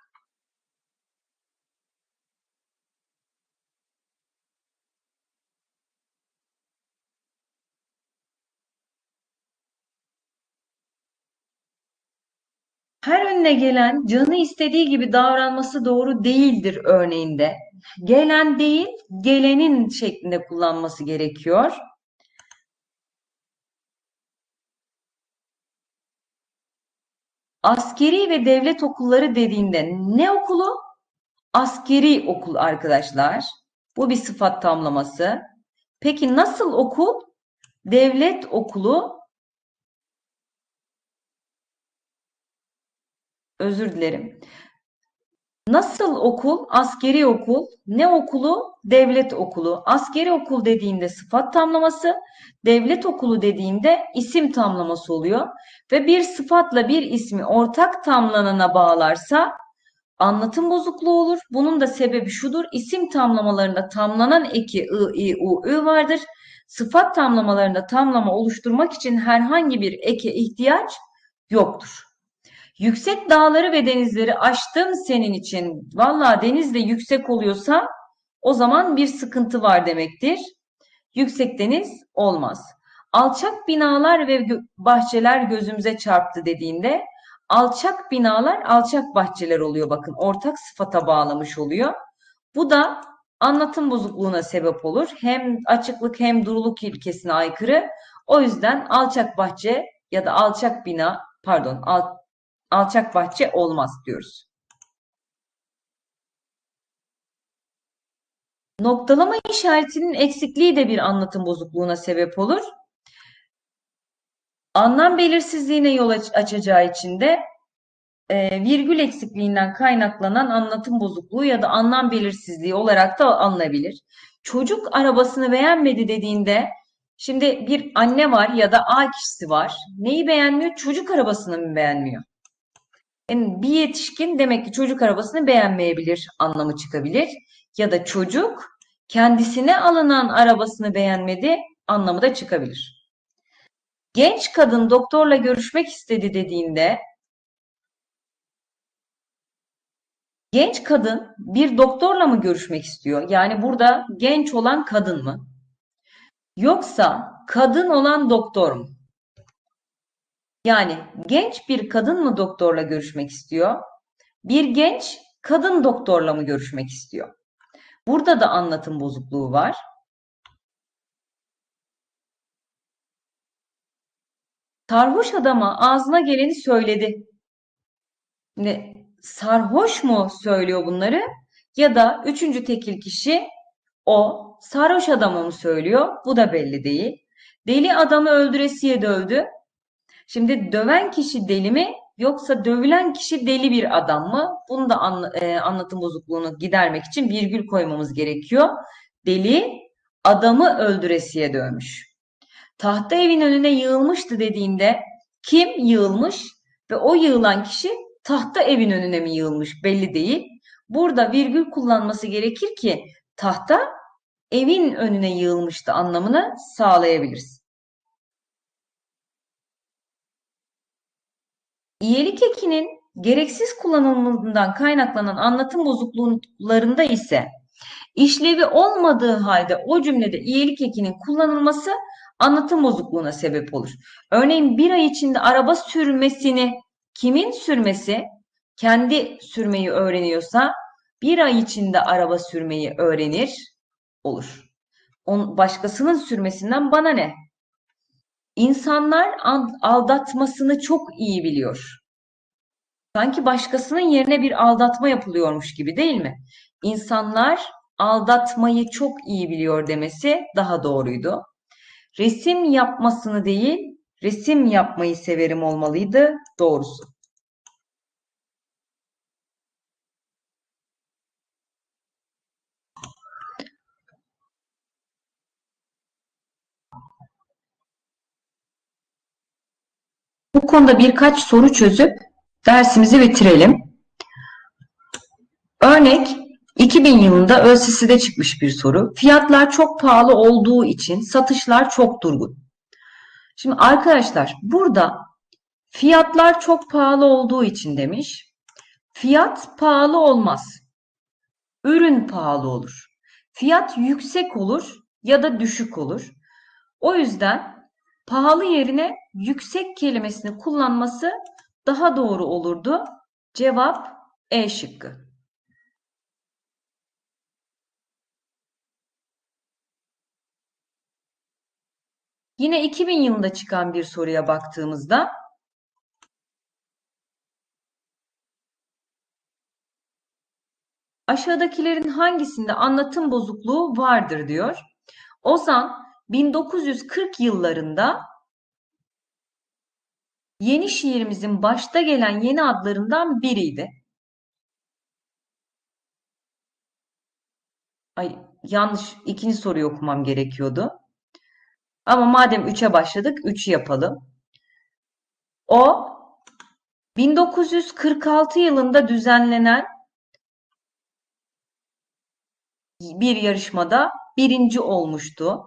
Her önüne gelen canı istediği gibi davranması doğru değildir örneğinde. Gelen değil, gelenin şeklinde kullanması gerekiyor. Askeri ve devlet okulları dediğinde ne okulu? Askeri okul arkadaşlar. Bu bir sıfat tamlaması. Peki nasıl okul? Devlet okulu. Özür dilerim. Nasıl okul? Askeri okul. Ne okulu? Devlet okulu. Askeri okul dediğinde sıfat tamlaması, devlet okulu dediğinde isim tamlaması oluyor. Ve bir sıfatla bir ismi ortak tamlanana bağlarsa anlatım bozukluğu olur. Bunun da sebebi şudur: İsim tamlamalarında tamlanan eki ı, i, u, ü vardır. Sıfat tamlamalarında tamlama oluşturmak için herhangi bir eke ihtiyaç yoktur. Yüksek dağları ve denizleri aştım senin için. Valla deniz de yüksek oluyorsa o zaman bir sıkıntı var demektir. Yüksek deniz olmaz. Alçak binalar ve bahçeler gözümüze çarptı dediğinde alçak binalar, alçak bahçeler oluyor. Bakın ortak sıfata bağlamış oluyor. Bu da anlatım bozukluğuna sebep olur. Hem açıklık hem duruluk ilkesine aykırı. O yüzden alçak bahçe ya da alçak bina, pardon, al, alçak bahçe olmaz diyoruz. Noktalama işaretinin eksikliği de bir anlatım bozukluğuna sebep olur. Anlam belirsizliğine yol açacağı için de e, virgül eksikliğinden kaynaklanan anlatım bozukluğu ya da anlam belirsizliği olarak da anılabilir. Çocuk arabasını beğenmedi dediğinde, şimdi bir anne var ya da A kişisi var. Neyi beğenmiyor? Çocuk arabasını mı beğenmiyor? Yani bir yetişkin demek ki çocuk arabasını beğenmeyebilir anlamı çıkabilir. Ya da çocuk kendisine alınan arabasını beğenmedi anlamı da çıkabilir. Genç kadın doktorla görüşmek istedi dediğinde, genç kadın bir doktorla mı görüşmek istiyor? Yani burada genç olan kadın mı? Yoksa kadın olan doktor mu? Yani genç bir kadın mı doktorla görüşmek istiyor? Bir genç kadın doktorla mı görüşmek istiyor? Burada da anlatım bozukluğu var. Sarhoş adama ağzına geleni söyledi. Şimdi sarhoş mu söylüyor bunları? Ya da üçüncü tekil kişi o sarhoş adama mı söylüyor? Bu da belli değil. Deli adamı öldüresiye dövdü. Şimdi döven kişi deli mi? Yoksa dövülen kişi deli bir adam mı? Bunu da anla, e, anlatım bozukluğunu gidermek için virgül koymamız gerekiyor. Deli adamı öldüresiye dövmüş. tahta evin önüne yığılmıştı dediğinde kim yığılmış ve o yığılan kişi tahta evin önüne mi yığılmış belli değil. Burada virgül kullanması gerekir ki tahta evin önüne yığılmıştı anlamını sağlayabiliriz. İyilik ekinin gereksiz kullanılmasından kaynaklanan anlatım bozukluklarında ise işlevi olmadığı halde o cümlede iyilik ekinin kullanılması anlatım bozukluğuna sebep olur. Örneğin bir ay içinde araba sürmesini kimin sürmesi? Kendi sürmeyi öğreniyorsa bir ay içinde araba sürmeyi öğrenir olur. Başkasının sürmesinden bana ne? İnsanlar aldatmasını çok iyi biliyor. Sanki başkasının yerine bir aldatma yapılıyormuş gibi değil mi? İnsanlar aldatmayı çok iyi biliyor demesi daha doğruydu. Resim yapmasını değil, resim yapmayı severim olmalıydı doğrusu. Bu konuda birkaç soru çözüp dersimizi bitirelim. Örnek iki bin yılında ÖSS'de çıkmış bir soru. Fiyatlar çok pahalı olduğu için satışlar çok durgun. Şimdi arkadaşlar burada fiyatlar çok pahalı olduğu için demiş. Fiyat pahalı olmaz. Ürün pahalı olur. Fiyat yüksek olur ya da düşük olur. O yüzden pahalı yerine yüksek kelimesini kullanması daha doğru olurdu. Cevap E şıkkı. Yine iki bin yılında çıkan bir soruya baktığımızda aşağıdakilerin hangisinde anlatım bozukluğu vardır diyor. Ozan bin dokuz yüz kırk yıllarında yeni şiirimizin başta gelen yeni adlarından biriydi. Ay yanlış ikinci soruyu okumam gerekiyordu. Ama madem üçe başladık üçü yapalım. O bin dokuz yüz kırk altı yılında düzenlenen bir yarışmada birinci olmuştu.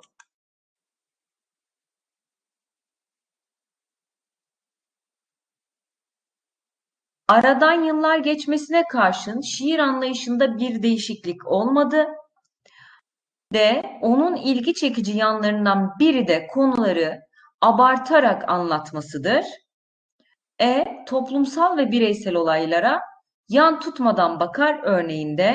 Aradan yıllar geçmesine karşın şiir anlayışında bir değişiklik olmadı. D. Onun ilgi çekici yanlarından biri de konuları abartarak anlatmasıdır. E. Toplumsal ve bireysel olaylara yan tutmadan bakar örneğinde.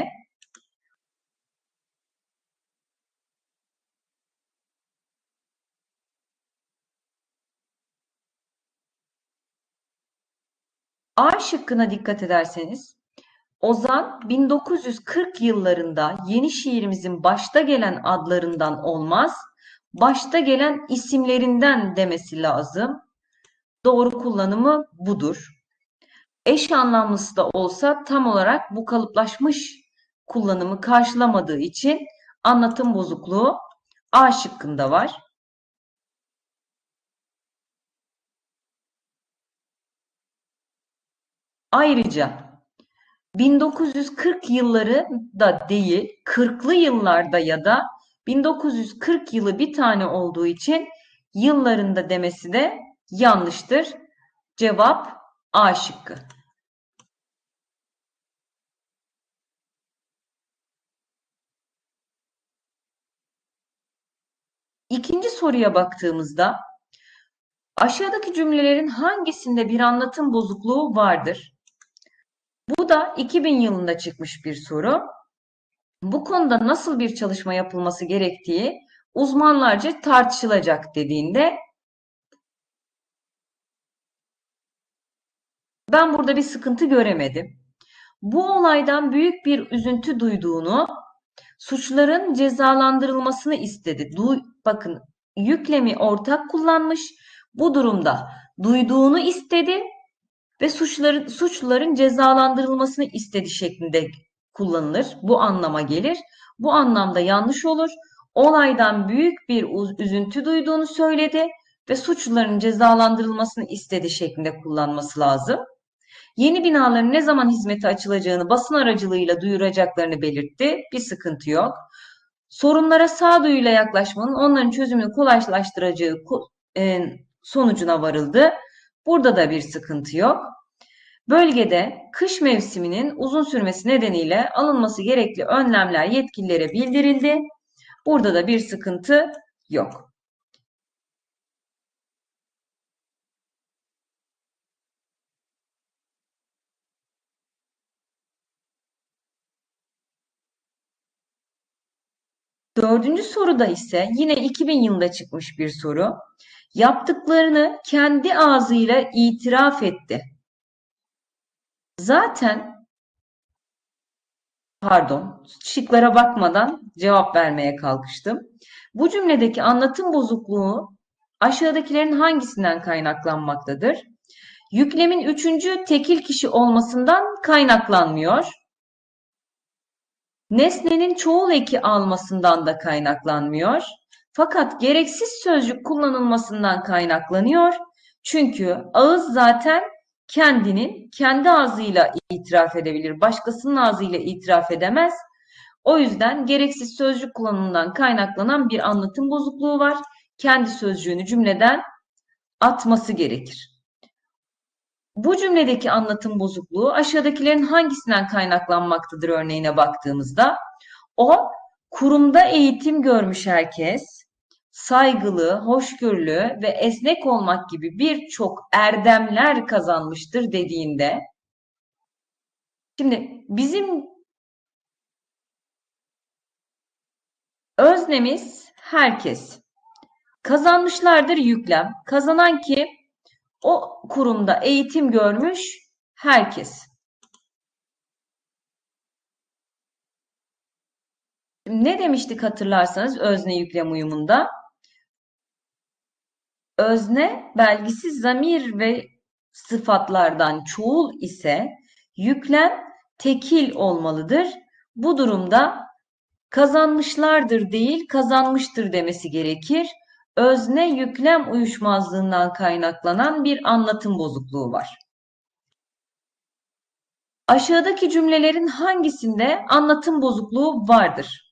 A şıkkına dikkat ederseniz Ozan bin dokuz yüz kırk yıllarında yeni şiirimizin başta gelen adlarından olmaz, başta gelen isimlerinden demesi lazım. Doğru kullanımı budur. Eş anlamlısı da olsa tam olarak bu kalıplaşmış kullanımı karşılamadığı için anlatım bozukluğu A şıkkında var. Ayrıca bin dokuz yüz kırk yılları da değil, kırklı yıllarda ya da bin dokuz yüz kırk yılı bir tane olduğu için yıllarında demesi de yanlıştır. Cevap A şıkkı. İkinci soruya baktığımızda aşağıdaki cümlelerin hangisinde bir anlatım bozukluğu vardır? Bu da iki bin yılında çıkmış bir soru. Bu konuda nasıl bir çalışma yapılması gerektiği uzmanlarca tartışılacak dediğinde ben burada bir sıkıntı göremedim. Bu olaydan büyük bir üzüntü duyduğunu, suçların cezalandırılmasını istedi. Du Bakın yüklemi ortak kullanmış. Bu durumda duyduğunu istedi ve suçların suçluların cezalandırılmasını istedi şeklinde kullanılır. Bu anlama gelir. Bu anlamda yanlış olur. olaydan büyük bir üzüntü duyduğunu söyledi ve suçluların cezalandırılmasını istedi şeklinde kullanması lazım. Yeni binaların ne zaman hizmete açılacağını basın aracılığıyla duyuracaklarını belirtti. Bir sıkıntı yok. Sorunlara sağduyuyla yaklaşmanın onların çözümünü kolaylaştıracağı e, sonucuna varıldı. Burada da bir sıkıntı yok. Bölgede kış mevsiminin uzun sürmesi nedeniyle alınması gerekli önlemler yetkililere bildirildi. Burada da bir sıkıntı yok. Dördüncü soruda ise yine iki bin yılında çıkmış bir soru. Yaptıklarını kendi ağzıyla itiraf etti. Zaten pardon, şıklara bakmadan cevap vermeye kalkıştım. Bu cümledeki anlatım bozukluğu aşağıdakilerin hangisinden kaynaklanmaktadır? Yüklemin üçüncü tekil kişi olmasından kaynaklanmıyor. Nesnenin çoğul eki almasından da kaynaklanmıyor. Fakat gereksiz sözcük kullanılmasından kaynaklanıyor. Çünkü ağız zaten kendinin kendi ağzıyla itiraf edebilir. Başkasının ağzıyla itiraf edemez. O yüzden gereksiz sözcük kullanımından kaynaklanan bir anlatım bozukluğu var. Kendi sözcüğünü cümleden atması gerekir. Bu cümledeki anlatım bozukluğu aşağıdakilerin hangisinden kaynaklanmaktadır örneğine baktığımızda? O, kurumda eğitim görmüş herkes, saygılı, hoşgörülü ve esnek olmak gibi birçok erdemler kazanmıştır dediğinde, şimdi bizim öznemiz herkes. Kazanmışlardır yüklem. Kazanan ki o kurumda eğitim görmüş herkes. Ne demiştik hatırlarsanız özne yüklem uyumunda? Özne belgisiz zamir ve sıfatlardan çoğul ise yüklem tekil olmalıdır. Bu durumda kazanmışlardır değil kazanmıştır demesi gerekir. Özne yüklem uyuşmazlığından kaynaklanan bir anlatım bozukluğu var. Aşağıdaki cümlelerin hangisinde anlatım bozukluğu vardır?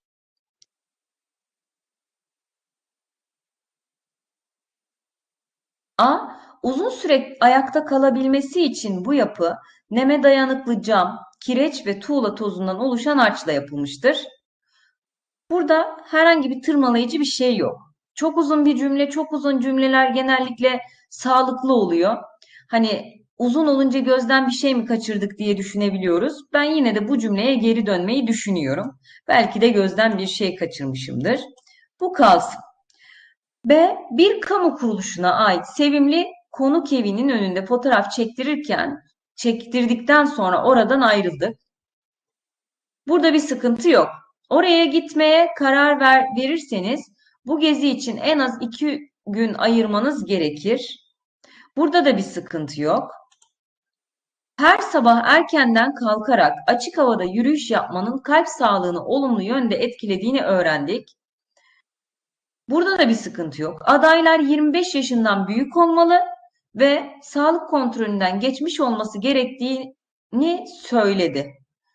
A. Uzun süre ayakta kalabilmesi için bu yapı neme dayanıklı cam, kireç ve tuğla tozundan oluşan harçla yapılmıştır. Burada herhangi bir tırmalayıcı bir şey yok. Çok uzun bir cümle, çok uzun cümleler genellikle sağlıklı oluyor. Hani uzun olunca gözden bir şey mi kaçırdık diye düşünebiliyoruz. Ben yine de bu cümleye geri dönmeyi düşünüyorum. Belki de gözden bir şey kaçırmışımdır. Bu kalsın. B. Bir kamu kuruluşuna ait sevimli konuk evinin önünde fotoğraf çektirirken, çektirdikten sonra oradan ayrıldık. Burada bir sıkıntı yok. Oraya gitmeye karar ver, verirseniz bu gezi için en az iki gün ayırmanız gerekir. Burada da bir sıkıntı yok. Her sabah erkenden kalkarak açık havada yürüyüş yapmanın kalp sağlığını olumlu yönde etkilediğini öğrendik. Burada da bir sıkıntı yok. Adaylar yirmi beş yaşından büyük olmalı ve sağlık kontrolünden geçmiş olması gerektiğini söyledi.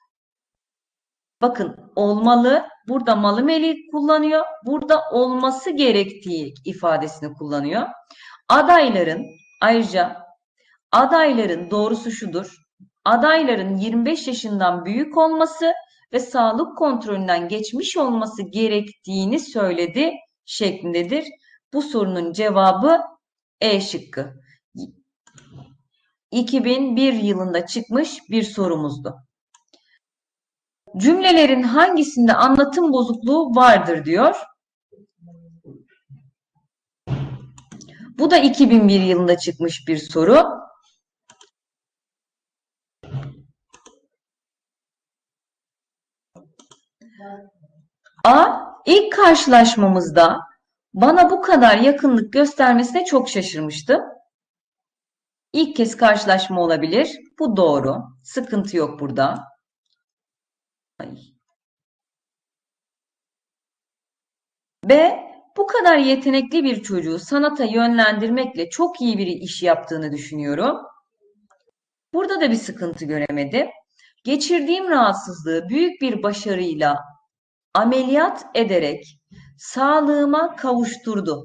Bakın olmalı, burada malı meli kullanıyor, burada olması gerektiği ifadesini kullanıyor. Adayların, ayrıca adayların doğrusu şudur, adayların yirmi beş yaşından büyük olması ve sağlık kontrolünden geçmiş olması gerektiğini söyledi şeklindedir. Bu sorunun cevabı E şıkkı. iki bin bir yılında çıkmış bir sorumuzdu. Cümlelerin hangisinde anlatım bozukluğu vardır diyor. Bu da iki bin bir yılında çıkmış bir soru. A. İlk karşılaşmamızda bana bu kadar yakınlık göstermesine çok şaşırmıştım. İlk kez karşılaşma olabilir. Bu doğru. Sıkıntı yok burada. Ay. B. Bu kadar yetenekli bir çocuğu sanata yönlendirmekle çok iyi bir iş yaptığını düşünüyorum. Burada da bir sıkıntı göremedim. Geçirdiğim rahatsızlığı büyük bir başarıyla ameliyat ederek sağlığıma kavuşturdu.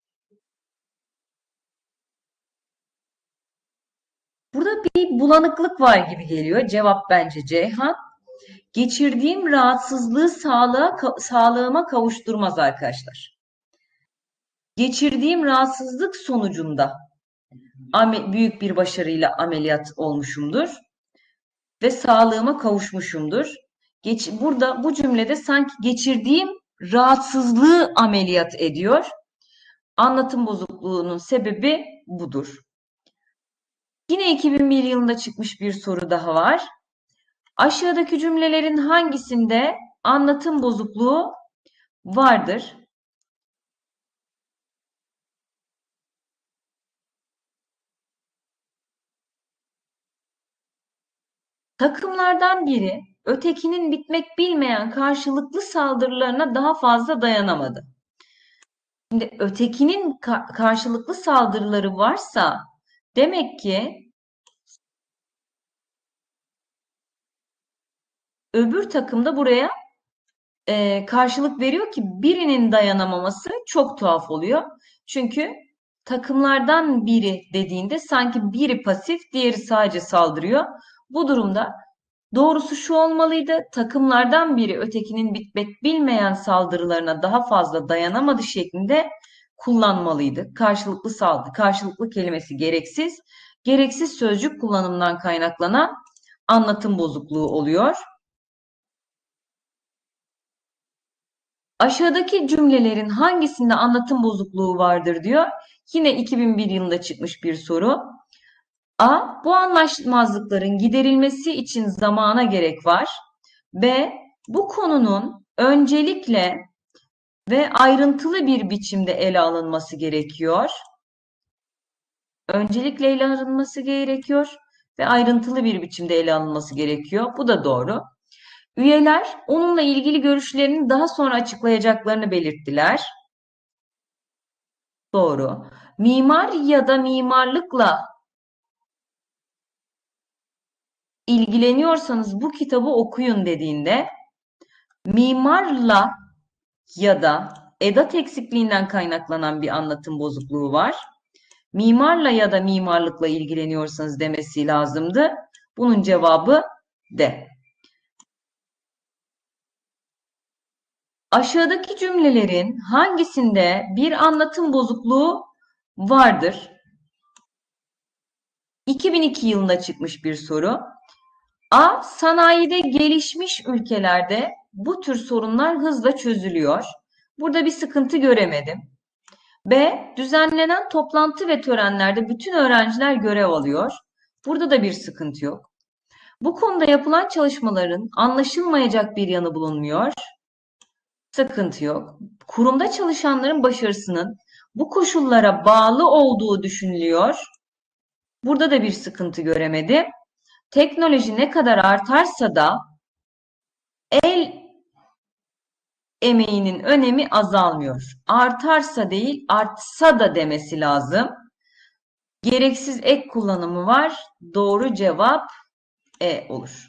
Burada bir bulanıklık var gibi geliyor. Cevap bence Ceyhan. Geçirdiğim rahatsızlığı sağlığa, sağlığıma kavuşturmaz arkadaşlar. Geçirdiğim rahatsızlık sonucunda büyük bir başarıyla ameliyat olmuşumdur ve sağlığıma kavuşmuşumdur. Geç, burada bu cümlede sanki geçirdiğim rahatsızlığı ameliyat ediyor. Anlatım bozukluğunun sebebi budur. Yine iki bin bir yılında çıkmış bir soru daha var. Aşağıdaki cümlelerin hangisinde anlatım bozukluğu vardır? Takımlardan biri ötekinin bitmek bilmeyen karşılıklı saldırılarına daha fazla dayanamadı. Şimdi ötekinin ka karşılıklı saldırıları varsa demek ki öbür takım da buraya e, karşılık veriyor ki birinin dayanamaması çok tuhaf oluyor. Çünkü takımlardan biri dediğinde sanki biri pasif, diğeri sadece saldırıyor. Bu durumda doğrusu şu olmalıydı: takımlardan biri ötekinin bitmek bilmeyen saldırılarına daha fazla dayanamadı şeklinde kullanmalıydı. Karşılıklı saldırı, karşılıklı kelimesi gereksiz. Gereksiz sözcük kullanımından kaynaklanan anlatım bozukluğu oluyor. Aşağıdaki cümlelerin hangisinde anlatım bozukluğu vardır diyor. Yine iki bin bir yılında çıkmış bir soru. A. Bu anlaşmazlıkların giderilmesi için zamana gerek var. B. Bu konunun öncelikle ve ayrıntılı bir biçimde ele alınması gerekiyor. Öncelikle ele alınması gerekiyor ve ayrıntılı bir biçimde ele alınması gerekiyor. Bu da doğru. Üyeler onunla ilgili görüşlerini daha sonra açıklayacaklarını belirttiler. Doğru. Mimar ya da mimarlıkla ilgileniyorsanız bu kitabı okuyun dediğinde mimarla ya da edat eksikliğinden kaynaklanan bir anlatım bozukluğu var. Mimarla ya da mimarlıkla ilgileniyorsanız demesi lazımdı. Bunun cevabı D. Aşağıdaki cümlelerin hangisinde bir anlatım bozukluğu vardır? iki bin iki yılında çıkmış bir soru. A. Sanayide gelişmiş ülkelerde bu tür sorunlar hızla çözülüyor. Burada bir sıkıntı göremedim. B. Düzenlenen toplantı ve törenlerde bütün öğrenciler görev alıyor. Burada da bir sıkıntı yok. Bu konuda yapılan çalışmaların anlaşılmayacak bir yanı bulunmuyor. Sıkıntı yok. Kurumda çalışanların başarısının bu koşullara bağlı olduğu düşünülüyor. Burada da bir sıkıntı göremedim. Teknoloji ne kadar artarsa da el emeğinin önemi azalmıyor. Artarsa değil, artsa da demesi lazım. Gereksiz ek kullanımı var. Doğru cevap E olur.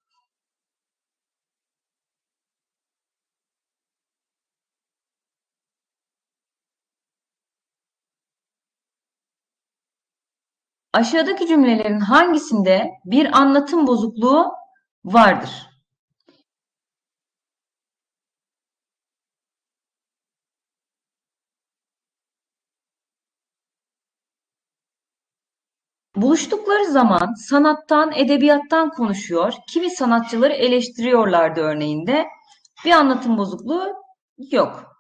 Aşağıdaki cümlelerin hangisinde bir anlatım bozukluğu vardır? Buluştukları zaman sanattan, edebiyattan konuşuyor, kimi sanatçıları eleştiriyorlardı örneğinde. Bir anlatım bozukluğu yok.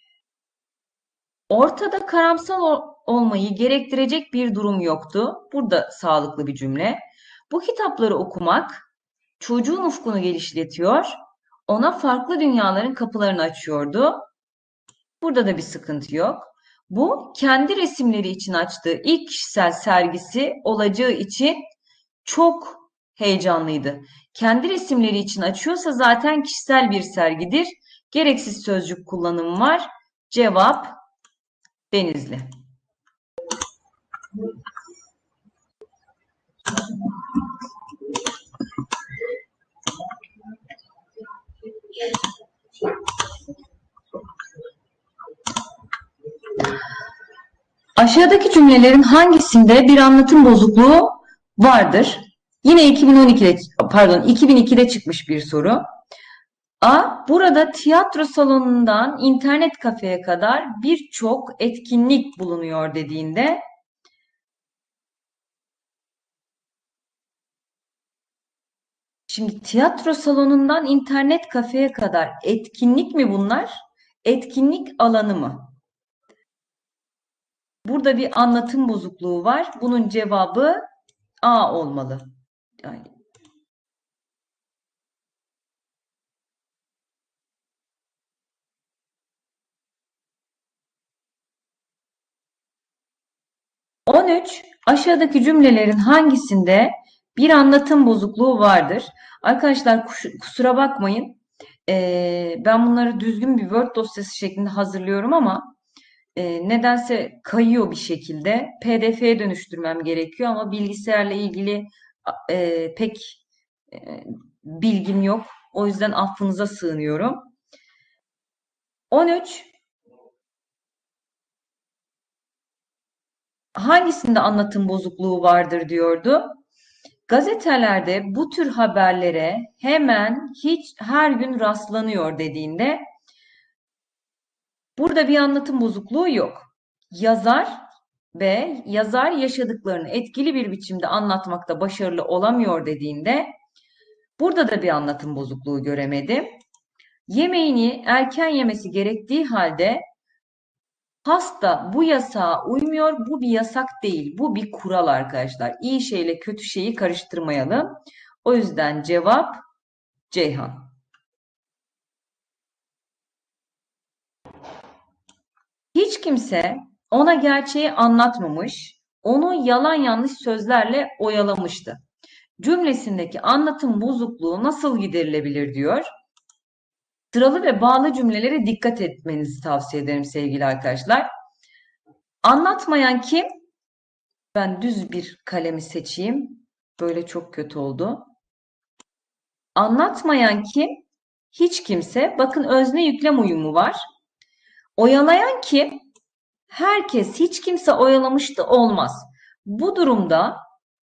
Ortada karamsar olmayı gerektirecek bir durum yoktu. Burada sağlıklı bir cümle. Bu kitapları okumak çocuğun ufkunu genişletiyor, ona farklı dünyaların kapılarını açıyordu. Burada da bir sıkıntı yok. Bu kendi resimleri için açtığı ilk kişisel sergisi olacağı için çok heyecanlıydı. Kendi resimleri için açıyorsa zaten kişisel bir sergidir. Gereksiz sözcük kullanımı var. Cevap Denizli. Aşağıdaki cümlelerin hangisinde bir anlatım bozukluğu vardır? Yine iki bin on ikide, pardon iki bin ikide çıkmış bir soru. A. Burada tiyatro salonundan internet kafeye kadar birçok etkinlik bulunuyor dediğinde şimdi tiyatro salonundan internet kafeye kadar etkinlik mi bunlar? Etkinlik alanı mı? Burada bir anlatım bozukluğu var. Bunun cevabı A olmalı. Yani on üç. Aşağıdaki cümlelerin hangisinde bir anlatım bozukluğu vardır? Arkadaşlar kusura bakmayın. Ee, ben bunları düzgün bir Word dosyası şeklinde hazırlıyorum ama e, nedense kayıyor bir şekilde. P D F'ye dönüştürmem gerekiyor ama bilgisayarla ilgili e, pek e, bilgim yok. O yüzden affınıza sığınıyorum. on üç. Hangisinde anlatım bozukluğu vardır diyordu. Gazetelerde bu tür haberlere hemen hiç her gün rastlanıyor dediğinde burada bir anlatım bozukluğu yok. Yazar ve yazar yaşadıklarını etkili bir biçimde anlatmakta başarılı olamıyor dediğinde burada da bir anlatım bozukluğu göremedim. Yemeğini erken yemesi gerektiği halde hasta bu yasağa uymuyor. Bu bir yasak değil. Bu bir kural arkadaşlar. İyi şeyle kötü şeyi karıştırmayalım. O yüzden cevap Ceyhan. Hiç kimse ona gerçeği anlatmamış, onu yalan yanlış sözlerle oyalamıştı. Cümlesindeki anlatım bozukluğu nasıl giderilebilir diyor. Sıralı ve bağlı cümlelere dikkat etmenizi tavsiye ederim sevgili arkadaşlar. Anlatmayan kim? Ben düz bir kalemi seçeyim. Böyle çok kötü oldu. Anlatmayan kim? Hiç kimse. Bakın özne yüklem uyumu var. Oyalayan kim? Herkes, hiç kimse oyalamış da olmaz. Bu durumda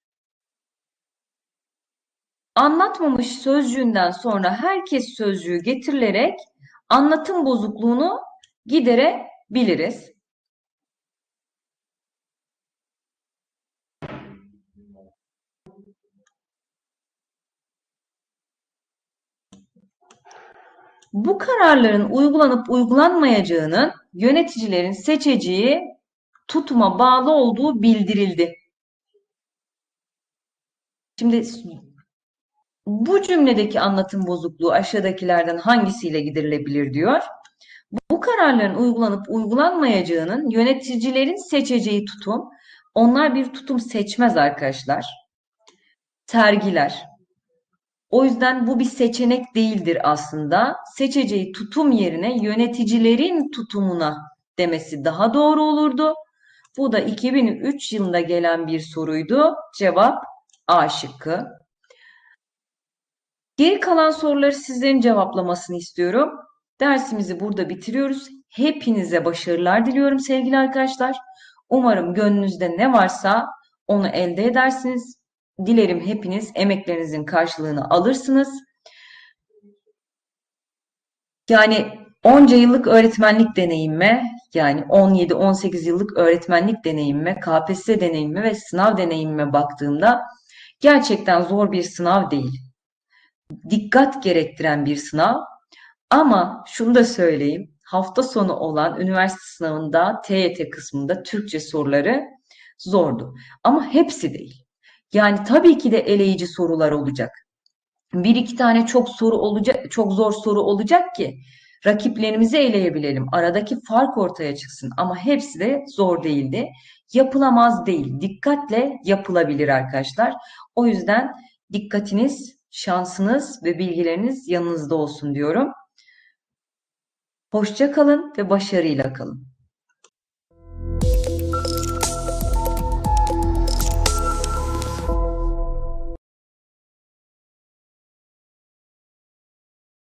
anlatmamış sözcüğünden sonra herkes sözcüğü getirilerek anlatım bozukluğunu giderebiliriz. Bu kararların uygulanıp uygulanmayacağının yöneticilerin seçeceği tutuma bağlı olduğu bildirildi. Şimdi bu cümledeki anlatım bozukluğu aşağıdakilerden hangisiyle giderilebilir diyor. Bu kararların uygulanıp uygulanmayacağının yöneticilerin seçeceği tutum, onlar bir tutum seçmez arkadaşlar. Sergiler. O yüzden bu bir seçenek değildir aslında. Seçeceği tutum yerine yöneticilerin tutumuna demesi daha doğru olurdu. Bu da iki bin üç yılında gelen bir soruydu. Cevap A şıkkı. Geri kalan soruları sizlerin cevaplamasını istiyorum. Dersimizi burada bitiriyoruz. Hepinize başarılar diliyorum sevgili arkadaşlar. Umarım gönlünüzde ne varsa onu elde edersiniz. Dilerim hepiniz emeklerinizin karşılığını alırsınız. Yani onca yıllık öğretmenlik deneyimime, yani on yedi on sekiz yıllık öğretmenlik deneyimime, K P S S deneyimime ve sınav deneyimime baktığımda gerçekten zor bir sınav değil. Dikkat gerektiren bir sınav. Ama şunu da söyleyeyim. Hafta sonu olan üniversite sınavında T Y T kısmında Türkçe soruları zordu. Ama hepsi değil. Yani tabii ki de eleyici sorular olacak. Bir iki tane çok soru olacak, çok zor soru olacak ki rakiplerimizi eleyebilelim. Aradaki fark ortaya çıksın. Ama hepsi de zor değildi. Yapılamaz değil. Dikkatle yapılabilir arkadaşlar. O yüzden dikkatiniz, şansınız ve bilgileriniz yanınızda olsun diyorum. Hoşça kalın ve başarıyla kalın.